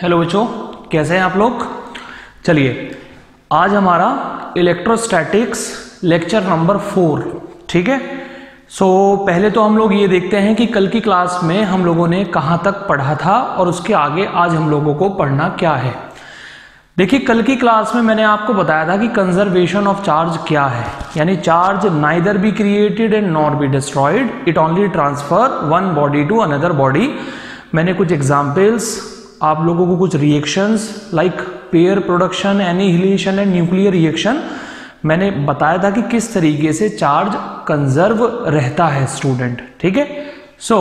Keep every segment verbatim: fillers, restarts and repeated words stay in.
Hello बच्चों, कैसे हैं आप लोग। चलिए, आज हमारा इलेक्ट्रोस्टैटिक्स लेक्चर नंबर फोर, ठीक है। सो so, पहले तो हम लोग ये देखते हैं कि कल की क्लास में हम लोगों ने कहाँ तक पढ़ा था और उसके आगे आज हम लोगों को पढ़ना क्या है। देखिए, कल की क्लास में मैंने आपको बताया था कि कंजर्वेशन ऑफ चार्ज क्या है, यानी charge neither be created and not be destroyed, it only transfer one body to another body. मैंने कुछ एग्जाम्पल्स, आप लोगों को कुछ reactions like pair production, annihilation and nuclear reaction मैंने बताया था कि किस तरीके से चार्ज कंजर्व रहता है स्टूडेंट, ठीक है। सो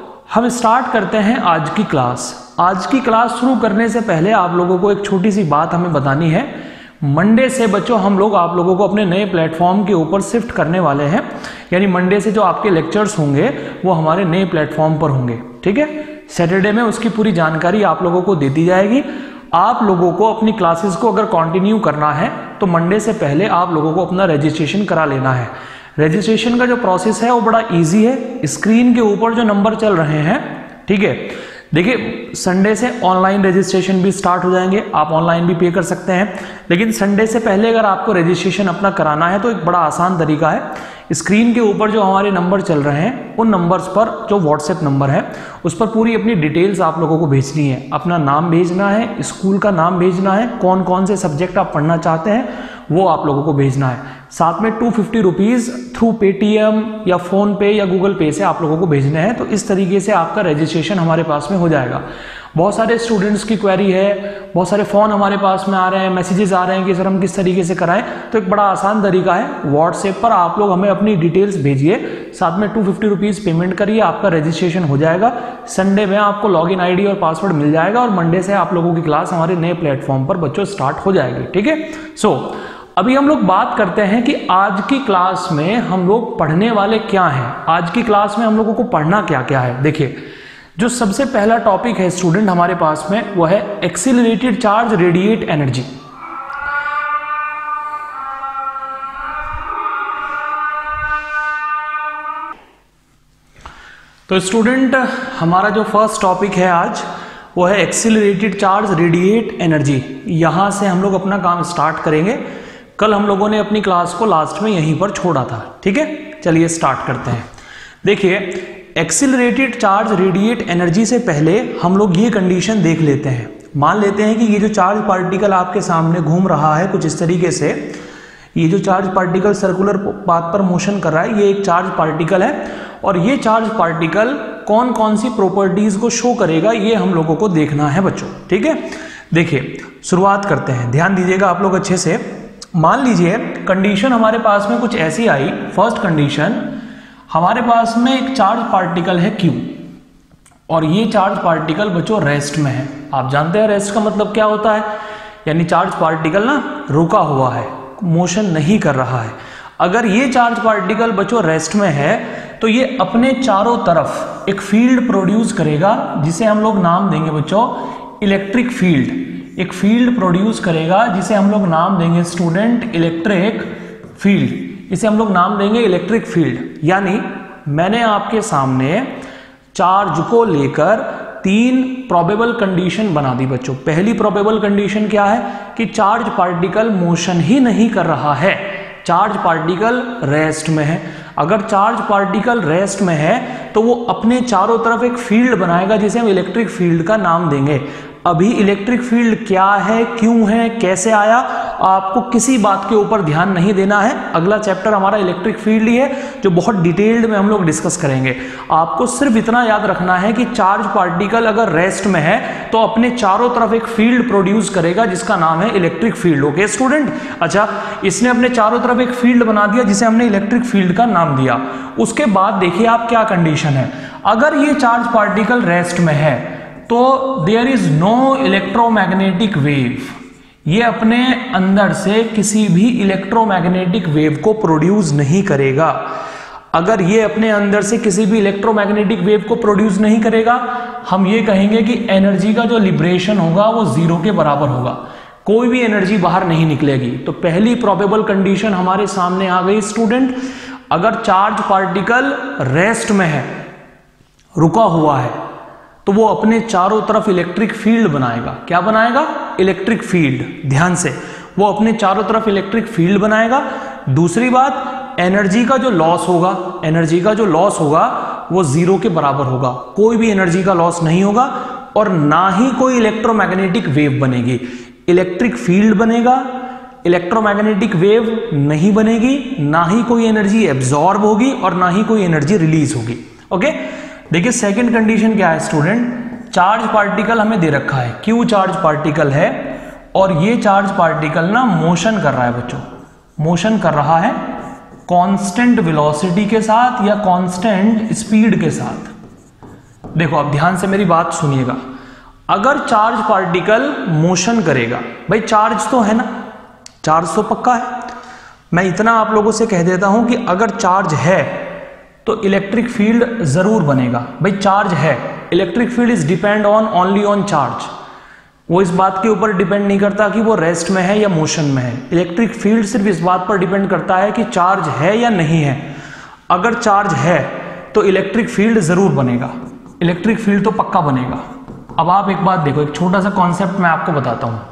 हम स्टार्ट करते हैं आज की क्लास। आज की क्लास शुरू करने से पहले आप लोगों को एक छोटी सी बात हमें बतानी है। मंडे से बच्चों हम लोग आप लोगों को अपने नए प्लेटफॉर्म के ऊपर शिफ्ट करने वाले हैं, यानी मंडे से जो आपके लेक्चर्स होंगे वो हमारे नए प्लेटफॉर्म पर होंगे, ठीक है। सैटरडे में उसकी पूरी जानकारी आप लोगों को दे दी जाएगी। आप लोगों को अपनी क्लासेस को अगर कंटिन्यू करना है तो मंडे से पहले आप लोगों को अपना रजिस्ट्रेशन करा लेना है। रजिस्ट्रेशन का जो प्रोसेस है वो बड़ा इजी है। स्क्रीन के ऊपर जो नंबर चल रहे हैं, ठीक है। देखिए, संडे से ऑनलाइन रजिस्ट्रेशन भी स्टार्ट हो जाएंगे, आप ऑनलाइन भी पे कर सकते हैं, लेकिन संडे से पहले अगर आपको रजिस्ट्रेशन अपना कराना है तो एक बड़ा आसान तरीका है। स्क्रीन के ऊपर जो हमारे नंबर चल रहे हैं उन नंबर्स पर, जो व्हाट्सएप नंबर है उस पर पूरी अपनी डिटेल्स आप लोगों को भेजनी है। अपना नाम भेजना है, स्कूल का नाम भेजना है, कौन कौन से सब्जेक्ट आप पढ़ना चाहते हैं वो आप लोगों को भेजना है। साथ में two fifty rupees through Paytm या फ़ोन पे या गूगल पे से आप लोगों को भेजने हैं। तो इस तरीके से आपका रजिस्ट्रेशन हमारे पास में हो जाएगा। बहुत सारे स्टूडेंट्स की क्वेरी है, बहुत सारे फ़ोन हमारे पास में आ रहे हैं, मैसेजेस आ रहे हैं कि सर हम किस तरीके से कराएं। तो एक बड़ा आसान तरीका है, व्हाट्सएप पर आप लोग हमें अपनी डिटेल्स भेजिए, साथ में टू फिफ्टी रुपीज़ पेमेंट करिए, आपका रजिस्ट्रेशन हो जाएगा। संडे में आपको लॉगिन आईडी और पासवर्ड मिल जाएगा और मंडे से आप लोगों की क्लास हमारे नए प्लेटफॉर्म पर बच्चों स्टार्ट हो जाएगी, ठीक है। सो अभी हम लोग बात करते हैं कि आज की क्लास में हम लोग पढ़ने वाले क्या हैं। आज की क्लास में हम लोगों को पढ़ना क्या क्या है। देखिए, जो सबसे पहला टॉपिक है स्टूडेंट हमारे पास में वो है एक्सीलरेटेड चार्ज रेडिएट एनर्जी। तो स्टूडेंट, हमारा जो फर्स्ट टॉपिक है आज वो है एक्सीलरेटेड चार्ज रेडिएट एनर्जी। यहां से हम लोग अपना काम स्टार्ट करेंगे। कल हम लोगों ने अपनी क्लास को लास्ट में यहीं पर छोड़ा था, ठीक है। चलिए स्टार्ट करते हैं। देखिए, एक्सीलरेटेड चार्ज रेडिएट एनर्जी से पहले हम लोग ये कंडीशन देख लेते हैं। मान लेते हैं कि ये जो चार्ज पार्टिकल आपके सामने घूम रहा है कुछ इस तरीके से, ये जो चार्ज पार्टिकल सर्कुलर पाथ पर मोशन कर रहा है, ये एक चार्ज पार्टिकल है और ये चार्ज पार्टिकल कौन कौन सी प्रॉपर्टीज को शो करेगा ये हम लोगों को देखना है बच्चों, ठीक है। देखिए, शुरुआत करते हैं, ध्यान दीजिएगा आप लोग अच्छे से। मान लीजिए कंडीशन हमारे पास में कुछ ऐसी आई। फर्स्ट कंडीशन, हमारे पास में एक चार्ज पार्टिकल है Q और ये चार्ज पार्टिकल बच्चों रेस्ट में है। आप जानते हैं रेस्ट का मतलब क्या होता है, यानी चार्ज पार्टिकल ना रुका हुआ है, मोशन नहीं कर रहा है। अगर ये चार्ज पार्टिकल बच्चों रेस्ट में है तो ये अपने चारों तरफ एक फील्ड प्रोड्यूस करेगा जिसे हम लोग नाम देंगे बच्चों इलेक्ट्रिक फील्ड। एक फील्ड प्रोड्यूस करेगा जिसे हम लोग नाम देंगे स्टूडेंट इलेक्ट्रिक फील्ड। इसे हम लोग नाम देंगे इलेक्ट्रिक फील्ड। यानी मैंने आपके सामने चार्ज को लेकर तीन प्रोबेबल कंडीशन बना दी बच्चों। पहली प्रोबेबल कंडीशन क्या है कि चार्ज पार्टिकल मोशन ही नहीं कर रहा है, चार्ज पार्टिकल रेस्ट में है। अगर चार्ज पार्टिकल रेस्ट में है तो वो अपने चारों तरफ एक फील्ड बनाएगा जिसे हम इलेक्ट्रिक फील्ड का नाम देंगे। अभी इलेक्ट्रिक फील्ड क्या है, क्यों है, कैसे आया, आपको किसी बात के ऊपर ध्यान नहीं देना है। अगला चैप्टर हमारा इलेक्ट्रिक फील्ड ही है जो बहुत डिटेल्ड में हम लोग डिस्कस करेंगे। आपको सिर्फ इतना याद रखना है कि चार्ज पार्टिकल अगर रेस्ट में है तो अपने चारों तरफ एक फील्ड प्रोड्यूस करेगा जिसका नाम है इलेक्ट्रिक फील्ड। ओके स्टूडेंट, अच्छा, इसने अपने चारों तरफ एक फील्ड बना दिया जिसे हमने इलेक्ट्रिक फील्ड का नाम दिया। उसके बाद देखिए आप क्या कंडीशन है। अगर ये चार्ज पार्टिकल रेस्ट में है तो there is no electromagnetic wave, ये अपने अंदर से किसी भी इलेक्ट्रोमैग्नेटिक वेव को प्रोड्यूस नहीं करेगा। अगर ये अपने अंदर से किसी भी इलेक्ट्रोमैग्नेटिक वेव को प्रोड्यूस नहीं करेगा, हम ये कहेंगे कि एनर्जी का जो लिबरेशन होगा वो जीरो के बराबर होगा, कोई भी एनर्जी बाहर नहीं निकलेगी। तो पहली प्रोबेबल कंडीशन हमारे सामने आ गई स्टूडेंट। अगर चार्ज पार्टिकल रेस्ट में है, रुका हुआ है, तो वो अपने चारों तरफ इलेक्ट्रिक फील्ड बनाएगा। क्या बनाएगा? Electric field. ध्यान से, वो अपने चारों तरफ इलेक्ट्रिक फील्ड बनाएगा। दूसरी बात, एनर्जी का जो लॉस होगा, एनर्जी का जो लॉस होगा वो जीरो के बराबर होगा। कोई भी एनर्जी का लॉस नहीं होगा और ना ही कोई इलेक्ट्रोमैग्नेटिक वेव बनेगी। इलेक्ट्रिक फील्ड बनेगा, इलेक्ट्रोमैग्नेटिक वेव नहीं बनेगी, ना ही कोई एनर्जी एब्जॉर्ब होगी और ना ही कोई एनर्जी रिलीज होगी। ओके, देखिए सेकंड कंडीशन क्या है स्टूडेंट, चार्ज पार्टिकल हमें दे रखा है, क्यू चार्ज पार्टिकल है और ये चार्ज पार्टिकल ना मोशन कर रहा है बच्चों, मोशन कर रहा है कांस्टेंट वेलोसिटी के साथ या कांस्टेंट स्पीड के साथ। देखो अब ध्यान से मेरी बात सुनिएगा, अगर चार्ज पार्टिकल मोशन करेगा, भाई चार्ज तो है ना, चार्ज तो पक्का है। मैं इतना आप लोगों से कह देता हूं कि अगर चार्ज है तो इलेक्ट्रिक फील्ड जरूर बनेगा। भाई चार्ज है, electric field is depend on only on charge. वो इस बात के ऊपर डिपेंड नहीं करता कि वो रेस्ट में है या मोशन में है। इलेक्ट्रिक फील्ड सिर्फ इस बात पर डिपेंड करता है कि चार्ज है या नहीं है। अगर चार्ज है तो इलेक्ट्रिक फील्ड जरूर बनेगा, इलेक्ट्रिक फील्ड तो पक्का बनेगा। अब आप एक बात देखो, एक छोटा सा कॉन्सेप्ट मैं आपको बताता हूं।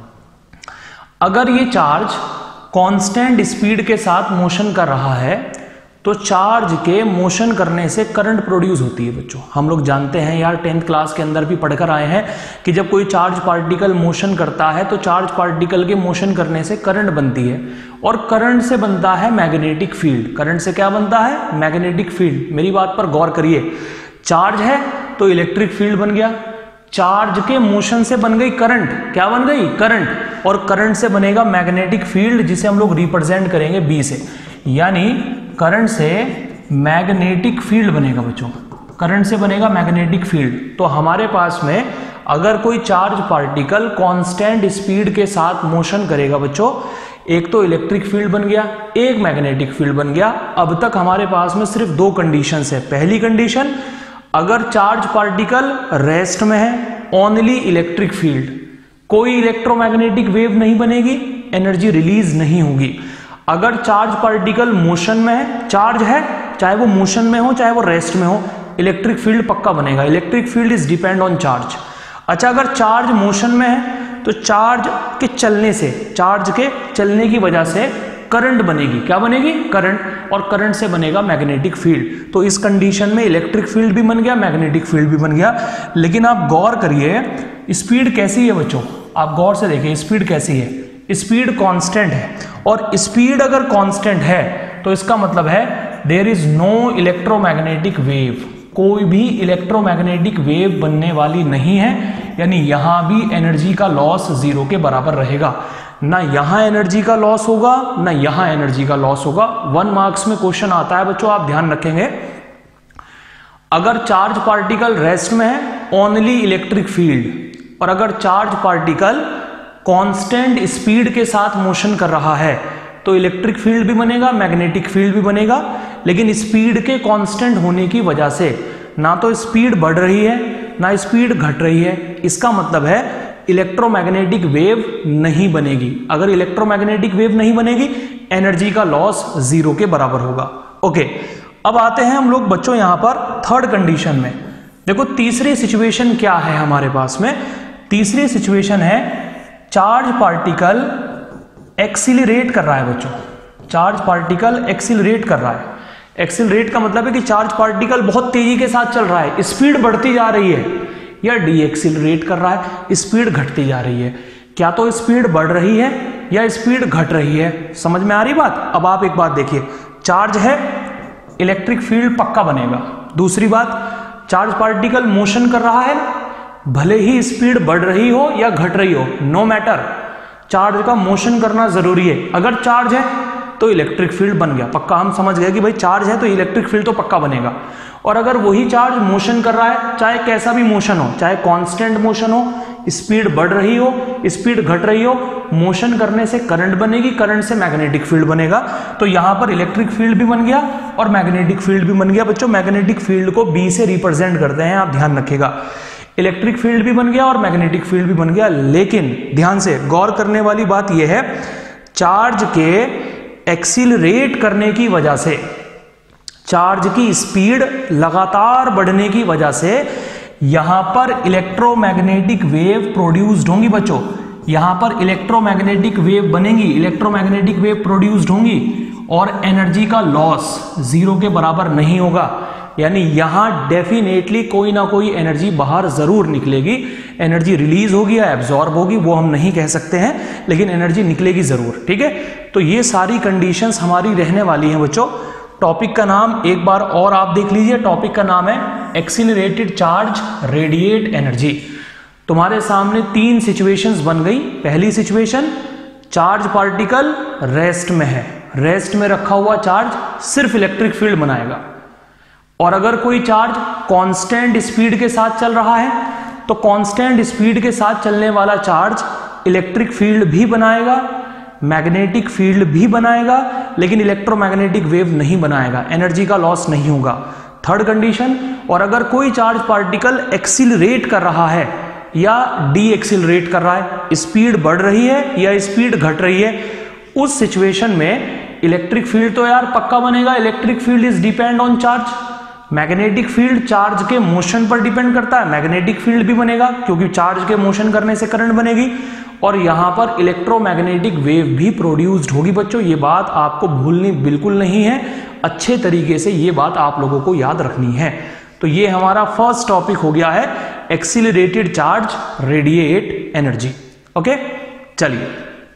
अगर ये चार्ज कांस्टेंट स्पीड के साथ मोशन कर रहा है तो चार्ज के मोशन करने से करंट प्रोड्यूस होती है बच्चों। हम लोग जानते हैं यार, टेंथ क्लास के अंदर भी पढ़कर आए हैं कि जब कोई चार्ज पार्टिकल मोशन करता है तो चार्ज पार्टिकल के मोशन करने से करंट बनती है और करंट से बनता है मैग्नेटिक फील्ड। करंट से क्या बनता है? Magnetic field. मेरी बात पर गौर करिए, चार्ज है तो इलेक्ट्रिक फील्ड बन गया, चार्ज के मोशन से बन गई करंट। क्या बन गई? करंट। और करंट से बनेगा मैग्नेटिक फील्ड, जिसे हम लोग रिप्रेजेंट करेंगे बी से, यानी करंट से मैग्नेटिक फील्ड बनेगा बच्चों, करंट से बनेगा मैग्नेटिक फील्ड। तो हमारे पास में अगर कोई चार्ज पार्टिकल कांस्टेंट स्पीड के साथ मोशन करेगा बच्चों, एक तो इलेक्ट्रिक फील्ड बन गया, एक मैग्नेटिक फील्ड बन गया। अब तक हमारे पास में सिर्फ दो कंडीशंस है। पहली कंडीशन, अगर चार्ज पार्टिकल रेस्ट में है, ओनली इलेक्ट्रिक फील्ड, कोई इलेक्ट्रोमैग्नेटिक वेव नहीं बनेगी, एनर्जी रिलीज नहीं होगी। अगर चार्ज पार्टिकल मोशन में है, चार्ज है, चाहे वो मोशन में हो चाहे वो रेस्ट में हो, इलेक्ट्रिक फील्ड पक्का बनेगा। Electric field is depend on charge. अच्छा, अगर चार्ज मोशन में है तो चार्ज के चलने से, चार्ज के चलने की वजह से करंट बनेगी। क्या बनेगी? करंट। और करंट से बनेगा मैग्नेटिक फील्ड। तो इस कंडीशन में इलेक्ट्रिक फील्ड भी बन गया, मैग्नेटिक फील्ड भी बन गया। लेकिन आप गौर करिए, स्पीड कैसी है बच्चों? आप गौर से देखिए, स्पीड कैसी है? स्पीड कांस्टेंट है, और स्पीड अगर कांस्टेंट है तो इसका मतलब है there is no electromagnetic wave, कोई भी इलेक्ट्रोमैग्नेटिक वेव बनने वाली नहीं है। यानी यहां भी एनर्जी का लॉस जीरो के बराबर रहेगा। ना यहां एनर्जी का लॉस होगा, ना यहां एनर्जी का लॉस होगा। वन मार्क्स में क्वेश्चन आता है बच्चों, आप ध्यान रखेंगे। अगर चार्ज पार्टिकल रेस्ट में है, ओनली इलेक्ट्रिक फील्ड, और अगर चार्ज पार्टिकल कांस्टेंट स्पीड के साथ मोशन कर रहा है तो इलेक्ट्रिक फील्ड भी बनेगा, मैग्नेटिक फील्ड भी बनेगा। लेकिन स्पीड के कांस्टेंट होने की वजह से ना तो स्पीड बढ़ रही है ना स्पीड घट रही है। इसका मतलब है इलेक्ट्रोमैग्नेटिक वेव नहीं बनेगी। अगर इलेक्ट्रोमैग्नेटिक वेव नहीं बनेगी, एनर्जी का लॉस जीरो के बराबर होगा। ओके, अब आते हैं हम लोग बच्चों यहां पर थर्ड कंडीशन में। देखो तीसरी सिचुएशन क्या है हमारे पास में। तीसरी सिचुएशन है चार्ज पार्टिकल एक्सीलरेट कर रहा है बच्चों, चार्ज पार्टिकल एक्सीलरेट कर रहा है। एक्सीलरेट का मतलब है कि चार्ज पार्टिकल बहुत तेजी के साथ चल रहा है, स्पीड बढ़ती जा रही है, या डी एक्सीलरेट कर रहा है, स्पीड घटती जा रही है। क्या तो स्पीड बढ़ रही है या स्पीड घट रही है? समझ में आ रही बात? अब आप एक बात देखिए, चार्ज है, इलेक्ट्रिक फील्ड पक्का बनेगा। दूसरी बात, चार्ज पार्टिकल मोशन कर रहा है, भले ही स्पीड बढ़ रही हो या घट रही हो, नो मैटर, चार्ज का मोशन करना जरूरी है। अगर चार्ज है तो इलेक्ट्रिक फील्ड बन गया, पक्का। हम समझ गए कि भाई चार्ज है तो इलेक्ट्रिक फील्ड तो पक्का बनेगा। और अगर वही चार्ज मोशन कर रहा है, चाहे कैसा भी मोशन हो, चाहे कांस्टेंट मोशन हो, स्पीड बढ़ रही हो, स्पीड घट रही हो, मोशन करने से करंट बनेगी, करंट से मैग्नेटिक फील्ड बनेगा। तो यहां पर इलेक्ट्रिक फील्ड भी बन गया और मैग्नेटिक फील्ड भी बन गया। बच्चों मैग्नेटिक फील्ड को बी से रिप्रेजेंट करते हैं, आप ध्यान रखिएगा। इलेक्ट्रिक फील्ड भी बन गया और मैग्नेटिक फील्ड भी बन गया। लेकिन ध्यान से गौर करने वाली बात यह है, चार्ज के एक्सीलरेट करने की वजह से, चार्ज की स्पीड लगातार बढ़ने की वजह से यहां पर इलेक्ट्रोमैग्नेटिक वेव प्रोड्यूस्ड होंगी बच्चों, यहां पर इलेक्ट्रोमैग्नेटिक वेव बनेंगी, इलेक्ट्रोमैग्नेटिक वेव प्रोड्यूस्ड होंगी और एनर्जी का लॉस जीरो के बराबर नहीं होगा। यानी यहां डेफिनेटली कोई ना कोई एनर्जी बाहर जरूर निकलेगी, एनर्जी रिलीज होगी या एब्जॉर्ब होगी वो हम नहीं कह सकते हैं, लेकिन एनर्जी निकलेगी जरूर। ठीक है, तो ये सारी कंडीशंस हमारी रहने वाली हैं बच्चों। टॉपिक का नाम एक बार और आप देख लीजिए, टॉपिक का नाम है एक्सीलरेटेड चार्ज रेडिएट एनर्जी। तुम्हारे सामने तीन सिचुएशंस बन गई। पहली सिचुएशन, चार्ज पार्टिकल रेस्ट में है, रेस्ट में रखा हुआ चार्ज सिर्फ इलेक्ट्रिक फील्ड बनाएगा, और अगर कोई चार्ज कांस्टेंट स्पीड के साथ चल रहा है तो कांस्टेंट स्पीड के साथ चलने वाला चार्ज इलेक्ट्रिक फील्ड भी बनाएगा, मैग्नेटिक फील्ड भी बनाएगा, लेकिन इलेक्ट्रोमैग्नेटिक वेव नहीं बनाएगा, एनर्जी का लॉस नहीं होगा। थर्ड कंडीशन, और अगर कोई चार्ज पार्टिकल एक्सीलरेट कर रहा है या डी एक्सीलरेट कर रहा है, स्पीड बढ़ रही है या स्पीड घट रही है, उस सिचुएशन में इलेक्ट्रिक फील्ड तो यार पक्का बनेगा। Electric field is depend on charge, magnetic field charge के मोशन पर डिपेंड करता है, मैग्नेटिक फील्ड भी बनेगा क्योंकि चार्ज के मोशन करने से करंट बनेगी, और यहां पर इलेक्ट्रोमैग्नेटिक वेव भी प्रोड्यूस्ड होगी बच्चों। ये बात आपको भूलनी बिल्कुल नहीं है, अच्छे तरीके से ये बात आप लोगों को याद रखनी है। तो ये हमारा फर्स्ट टॉपिक हो गया है accelerated charge radiate energy. Okay, चलिए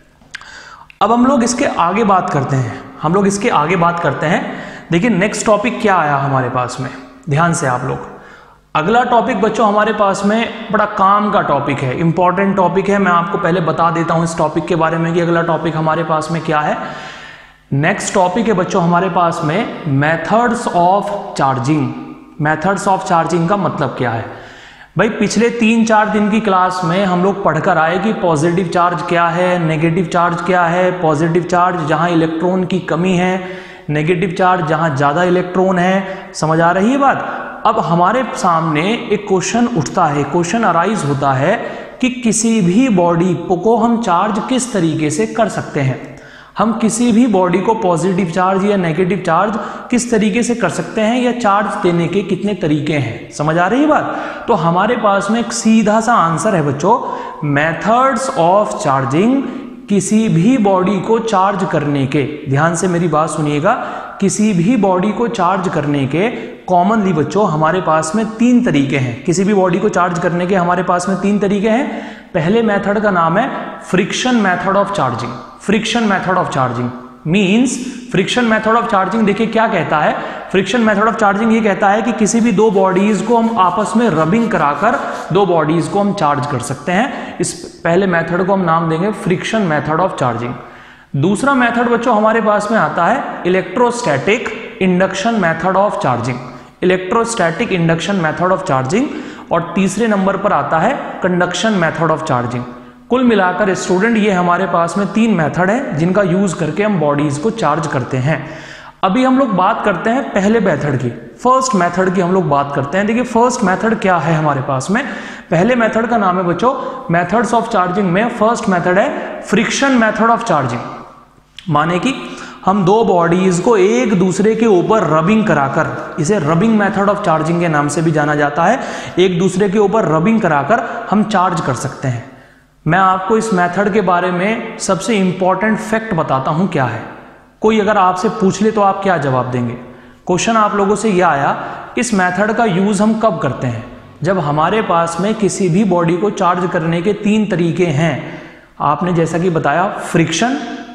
अब हम लोग इसके आगे बात करते हैं, हम लोग इसके आगे बात करते हैं। देखिए नेक्स्ट टॉपिक क्या आया हमारे पास में, ध्यान से आप लोग। अगला टॉपिक बच्चों हमारे पास में बड़ा काम का टॉपिक है, इंपॉर्टेंट टॉपिक है। मैं आपको पहले बता देता हूं इस टॉपिक के बारे में कि अगला टॉपिक हमारे पास में क्या है। नेक्स्ट टॉपिक है बच्चों हमारे पास में methods of charging. Methods of charging का मतलब क्या है भाई? पिछले तीन चार दिन की क्लास में हम लोग पढ़कर आए कि पॉजिटिव चार्ज क्या है, नेगेटिव चार्ज क्या है। पॉजिटिव चार्ज जहां इलेक्ट्रॉन की कमी है, नेगेटिव चार्ज जहां ज्यादा इलेक्ट्रॉन है। समझ आ रही है बात? अब हमारे सामने एक क्वेश्चन उठता है, क्वेश्चन अराइज होता है कि किसी भी बॉडी को हम चार्ज किस तरीके से कर सकते हैं। हम किसी भी बॉडी को पॉजिटिव चार्ज या नेगेटिव चार्ज किस तरीके से कर सकते हैं, या चार्ज देने के कितने तरीके हैं। समझ आ रही है बात? तो हमारे पास में एक सीधा सा आंसर है बच्चों, मेथड्स ऑफ चार्जिंग। किसी भी बॉडी को चार्ज करने के, ध्यान से मेरी बात सुनिएगा, किसी भी बॉडी को चार्ज करने के कॉमनली बच्चों हमारे पास में तीन तरीके हैं। किसी भी बॉडी को चार्ज करने के हमारे पास में तीन तरीके हैं। पहले मेथड का नाम है friction method of charging. Friction method of charging means, friction method of charging देखिए क्या कहता है। फ्रिक्शन मेथड ऑफ चार्जिंग ये कहता है कि किसी भी दो बॉडीज को हम आपस में रबिंग कराकर दो बॉडीज को हम चार्ज कर सकते हैं। इस पहले मेथड को हम नाम देंगे फ्रिक्शन मेथड ऑफ चार्जिंग। दूसरा मेथड बच्चों हमारे पास में आता है electrostatic induction method of charging. Electrostatic induction method of charging. और तीसरे नंबर पर आता है कंडक्शन मेथड ऑफ चार्जिंग। कुल मिलाकर स्टूडेंट ये हमारे पास में तीन मेथड है जिनका यूज करके हम बॉडीज को चार्ज करते हैं। अभी हम लोग बात करते हैं पहले मेथड की, फर्स्ट मेथड की हम लोग बात करते हैं। देखिए फर्स्ट मेथड क्या है हमारे पास में। पहले मेथड का नाम है बच्चों मेथड्स ऑफ चार्जिंग में फर्स्ट मेथड है फ्रिक्शन मेथड ऑफ चार्जिंग। माने कि हम दो बॉडीज को एक दूसरे के ऊपर रबिंग कराकर, इसे रबिंग मेथड ऑफ चार्जिंग के नाम से भी जाना जाता है, एक दूसरे के ऊपर रबिंग कराकर हम चार्ज कर सकते हैं। मैं आपको इस मेथड के बारे में सबसे इंपॉर्टेंट फैक्ट बताता हूं क्या है। कोई अगर आपसे पूछ ले तो आप क्या जवाब देंगे? क्वेश्चन आप लोगों से यह आया, इस मेथड का यूज हम कब करते हैं? जब हमारे पास में किसी भी बॉडी को चार्ज करने के तीन तरीके हैं। आपने जैसा कि बताया फ्रिक्शन,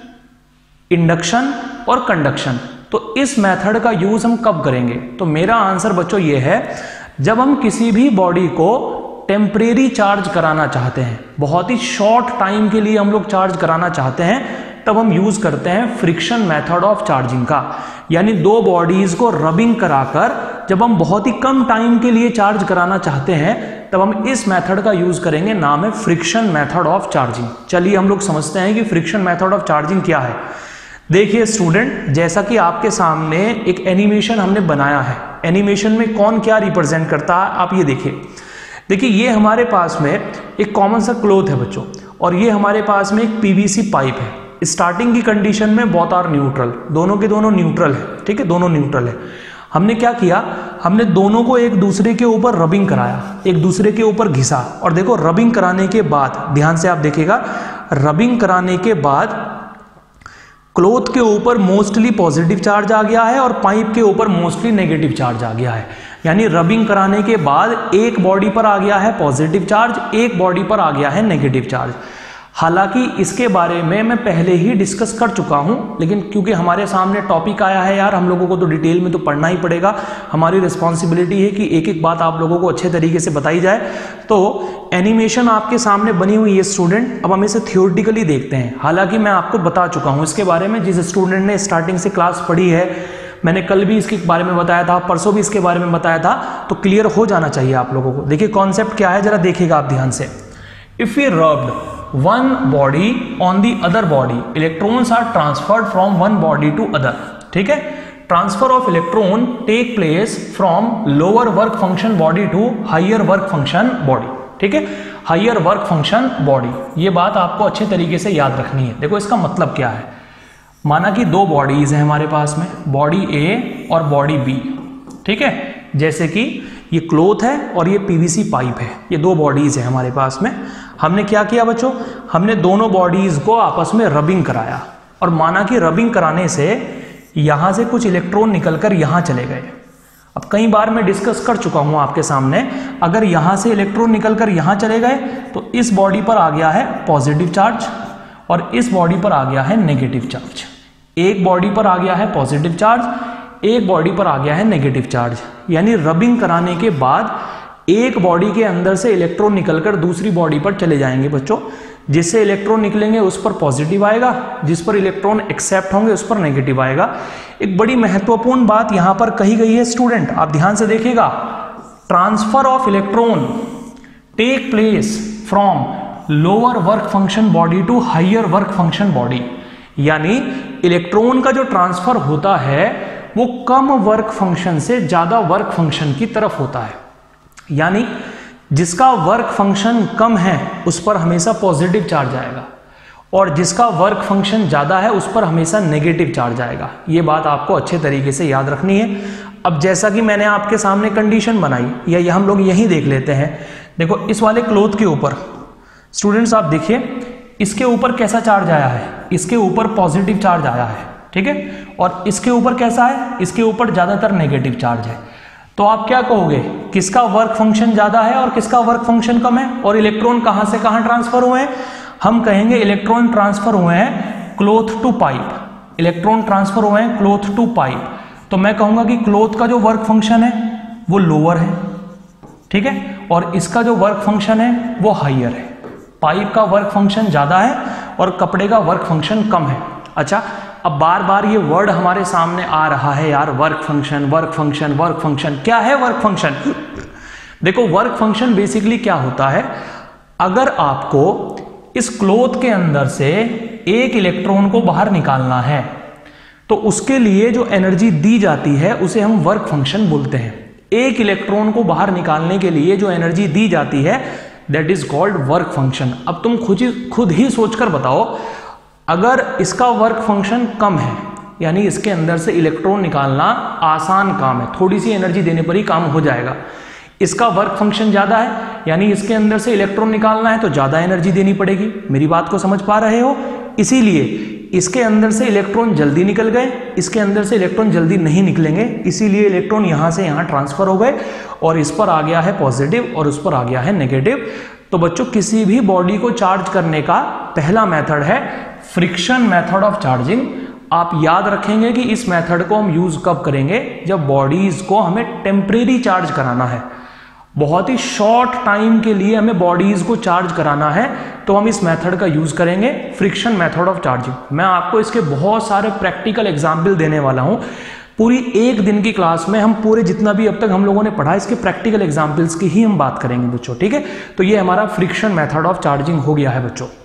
इंडक्शन और कंडक्शन। तो इस मेथड का यूज हम कब करेंगे? तो मेरा आंसर बच्चों ये है, जब हम किसी भी बॉडी को टेम्परेरी चार्ज कराना चाहते हैं, बहुत ही शॉर्ट टाइम के लिए हम लोग चार्ज कराना चाहते हैं, तब हम यूज करते हैं फ्रिक्शन मेथड ऑफ चार्जिंग का। यानी दो बॉडीज को रबिंग कराकर जब हम बहुत ही कम टाइम के लिए चार्ज कराना चाहते हैं तब हम इस मेथड का यूज करेंगे, नाम है फ्रिक्शन मेथड ऑफ चार्जिंग। चलिए हम लोग समझते हैं कि फ्रिक्शन मेथड ऑफ चार्जिंग क्या है। देखिए स्टूडेंट, जैसा कि आपके सामने एक एनिमेशन हमने बनाया है, एनिमेशन में कौन क्या रिप्रेजेंट करता है आप ये देखिए। देखिए ये हमारे पास में एक कॉमन सा क्लॉथ है बच्चों, और ये हमारे पास में एक पीवीसी पाइप है। स्टार्टिंग की कंडीशन में बोथ आर न्यूट्रल, दोनों के दोनों न्यूट्रल है, ठीक है, दोनों न्यूट्रल है। हमने क्या किया, हमने दोनों को एक दूसरे के ऊपर रबिंग कराया, एक दूसरे के ऊपर घिसा। और देखो रबिंग कराने के बाद, ध्यान से आप देखिएगा, रबिंग कराने के बाद क्लॉथ के ऊपर मोस्टली पॉजिटिव चार्ज आ गया है और पाइप के ऊपर मोस्टली नेगेटिव चार्ज आ गया है। यानी रबिंग कराने के बाद एक बॉडी पर आ गया है पॉजिटिव चार्ज, एक बॉडी पर आ गया है नेगेटिव चार्ज। हालांकि इसके बारे में मैं पहले ही डिस्कस कर चुका हूं, लेकिन क्योंकि हमारे सामने टॉपिक आया है यार, हम लोगों को तो डिटेल में तो पढ़ना ही पड़ेगा। हमारी रिस्पॉन्सिबिलिटी है कि एक एक बात आप लोगों को अच्छे तरीके से बताई जाए। तो एनिमेशन आपके सामने बनी हुई है स्टूडेंट, अब हम इसे थियोरेटिकली देखते हैं। हालांकि मैं आपको बता चुका हूँ इसके बारे में, जिस स्टूडेंट ने स्टार्टिंग से क्लास पढ़ी है, मैंने कल भी इसके बारे में बताया था, परसों भी इसके बारे में बताया था, तो क्लियर हो जाना चाहिए आप लोगों को। देखिए कॉन्सेप्ट क्या है, जरा देखिएगा आप ध्यान से। If you rubbed one body on the other body, electrons are transferred from one body to other। ठीक है, transfer of electron take place from lower work function body to higher work function body. ठीक है, higher work function body, ये बात आपको अच्छे तरीके से याद रखनी है। देखो इसका मतलब क्या है, माना कि दो बॉडीज हैं हमारे पास में, बॉडी ए और बॉडी बी। ठीक है, जैसे कि ये क्लॉथ है और ये पीवीसी पाइप है, ये दो बॉडीज है हमारे पास में। हमने क्या किया बच्चों, हमने दोनों बॉडीज को आपस में रबिंग कराया और माना कि रबिंग कराने से यहां से कुछ इलेक्ट्रॉन निकलकर यहां चले गए। अब कई बार मैं डिस्कस कर चुका हूं आपके सामने, अगर यहां से इलेक्ट्रॉन निकलकर यहां चले गए तो इस बॉडी पर आ गया है पॉजिटिव चार्ज और इस बॉडी पर आ गया है नेगेटिव चार्ज। एक बॉडी पर आ गया है पॉजिटिव चार्ज, एक बॉडी पर आ गया है नेगेटिव चार्ज। यानी रबिंग कराने के बाद एक बॉडी के अंदर से इलेक्ट्रॉन निकलकर दूसरी बॉडी पर चले जाएंगे बच्चों। जिससे इलेक्ट्रॉन निकलेंगे उस पर पॉजिटिव आएगा, जिस पर इलेक्ट्रॉन एक्सेप्ट होंगे उस पर नेगेटिव आएगा। एक बड़ी महत्वपूर्ण बात यहां पर कही गई है स्टूडेंट, आप ध्यान से देखिएगा। Transfer of electron take place from lower work function body to higher work function body. यानी इलेक्ट्रॉन का जो ट्रांसफर होता है वो कम वर्क फंक्शन से ज्यादा वर्क फंक्शन की तरफ होता है। यानी जिसका वर्क फंक्शन कम है उस पर हमेशा पॉजिटिव चार्ज आएगा और जिसका वर्क फंक्शन ज्यादा है उस पर हमेशा नेगेटिव चार्ज आएगा। ये बात आपको अच्छे तरीके से याद रखनी है। अब जैसा कि मैंने आपके सामने कंडीशन बनाई, या ये हम लोग यही देख लेते हैं। देखो इस वाले क्लॉथ के ऊपर स्टूडेंट्स आप देखिए, इसके ऊपर कैसा चार्ज आया है, इसके ऊपर पॉजिटिव चार्ज आया है। ठीक है, और इसके ऊपर कैसा है, इसके ऊपर ज्यादातर नेगेटिव चार्ज है। तो आप क्या कहोगे, किसका वर्क फंक्शन ज्यादा है और किसका वर्क फंक्शन कम है, और इलेक्ट्रॉन कहां से कहां ट्रांसफर हुए हैं? हम कहेंगे इलेक्ट्रॉन ट्रांसफर हुए हैं cloth to pipe. Electron transfer हुए हैं क्लॉथ टू पाइप। तो मैं कहूंगा कि क्लॉथ का जो वर्क फंक्शन है वो लोअर है। ठीक है, और इसका जो वर्क फंक्शन है वो हायर है। पाइप का वर्क फंक्शन ज्यादा है और कपड़े का वर्क फंक्शन कम है। अच्छा, अब बार बार ये वर्ड हमारे सामने आ रहा है यार, work function work function work function. क्या है वर्क फंक्शन? देखो वर्क फंक्शन बेसिकली क्या होता है, अगर आपको इस क्लॉथ के अंदर से एक इलेक्ट्रॉन को बाहर निकालना है तो उसके लिए जो एनर्जी दी जाती है उसे हम वर्क फंक्शन बोलते हैं। एक इलेक्ट्रॉन को बाहर निकालने के लिए जो एनर्जी दी जाती है that is called work function. अब तुम खुद ही खुद ही सोचकर बताओ, अगर इसका वर्क फंक्शन कम है यानी इसके अंदर से इलेक्ट्रॉन निकालना आसान काम है, थोड़ी सी एनर्जी देने पर ही काम हो जाएगा। इसका वर्क फंक्शन ज्यादा है यानी इसके अंदर से इलेक्ट्रॉन निकालना है तो ज्यादा एनर्जी देनी पड़ेगी। मेरी बात को समझ पा रहे हो? इसीलिए इसके अंदर से इलेक्ट्रॉन जल्दी निकल गए, इसके अंदर से इलेक्ट्रॉन जल्दी नहीं निकलेंगे, इसीलिए इलेक्ट्रॉन यहां से यहां ट्रांसफर हो गए और इस पर आ गया है पॉजिटिव और उस पर आ गया है नेगेटिव। तो बच्चों किसी भी बॉडी को चार्ज करने का पहला मेथड है फ्रिक्शन मेथड ऑफ चार्जिंग। आप याद रखेंगे कि इस मेथड को हम यूज कब करेंगे, जब बॉडीज को हमें टेम्परेरी चार्ज कराना है, बहुत ही शॉर्ट टाइम के लिए हमें बॉडीज को चार्ज कराना है, तो हम इस मेथड का यूज करेंगे, फ्रिक्शन मेथड ऑफ चार्जिंग। मैं आपको इसके बहुत सारे प्रैक्टिकल एग्जाम्पल देने वाला हूं। पूरी एक दिन की क्लास में हम पूरे जितना भी अब तक हम लोगों ने पढ़ा इसके प्रैक्टिकल एग्जाम्पल्स की ही हम बात करेंगे बच्चों। ठीक है, तो ये हमारा फ्रिक्शन मेथड ऑफ चार्जिंग हो गया है बच्चों।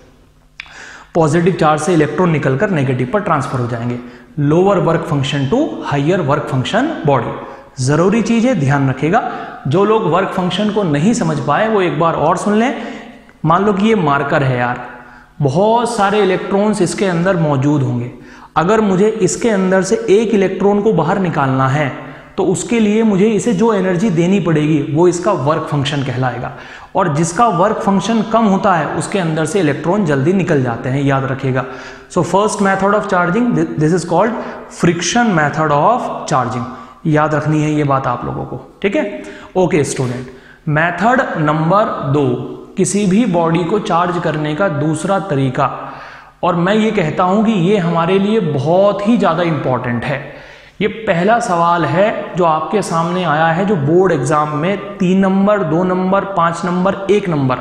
पॉजिटिव चार्ज से इलेक्ट्रॉन निकलकर नेगेटिव पर ट्रांसफर हो जाएंगे। Lower work function to higher work function body, जरूरी चीज है, ध्यान रखिएगा। जो लोग वर्क फंक्शन को नहीं समझ पाए वो एक बार और सुन लें। मान लो कि ये मार्कर है यार, बहुत सारे इलेक्ट्रॉन्स इसके अंदर मौजूद होंगे। अगर मुझे इसके अंदर से एक इलेक्ट्रॉन को बाहर निकालना है तो उसके लिए मुझे इसे जो एनर्जी देनी पड़ेगी वो इसका वर्क फंक्शन कहलाएगा, और जिसका वर्क फंक्शन कम होता है उसके अंदर से इलेक्ट्रॉन जल्दी निकल जाते हैं, याद रखिएगा। So first method of charging, this is called friction method of charging, याद रखनी है ये बात आप लोगों को, ठीक है। ओके स्टूडेंट, मेथड नंबर दो, किसी भी बॉडी को चार्ज करने का दूसरा तरीका, और मैं ये कहता हूं कि ये हमारे लिए बहुत ही ज़्यादा इंपॉर्टेंट है। ये पहला सवाल है जो आपके सामने आया है, जो बोर्ड एग्जाम में तीन नंबर, दो नंबर, पाँच नंबर, एक नंबर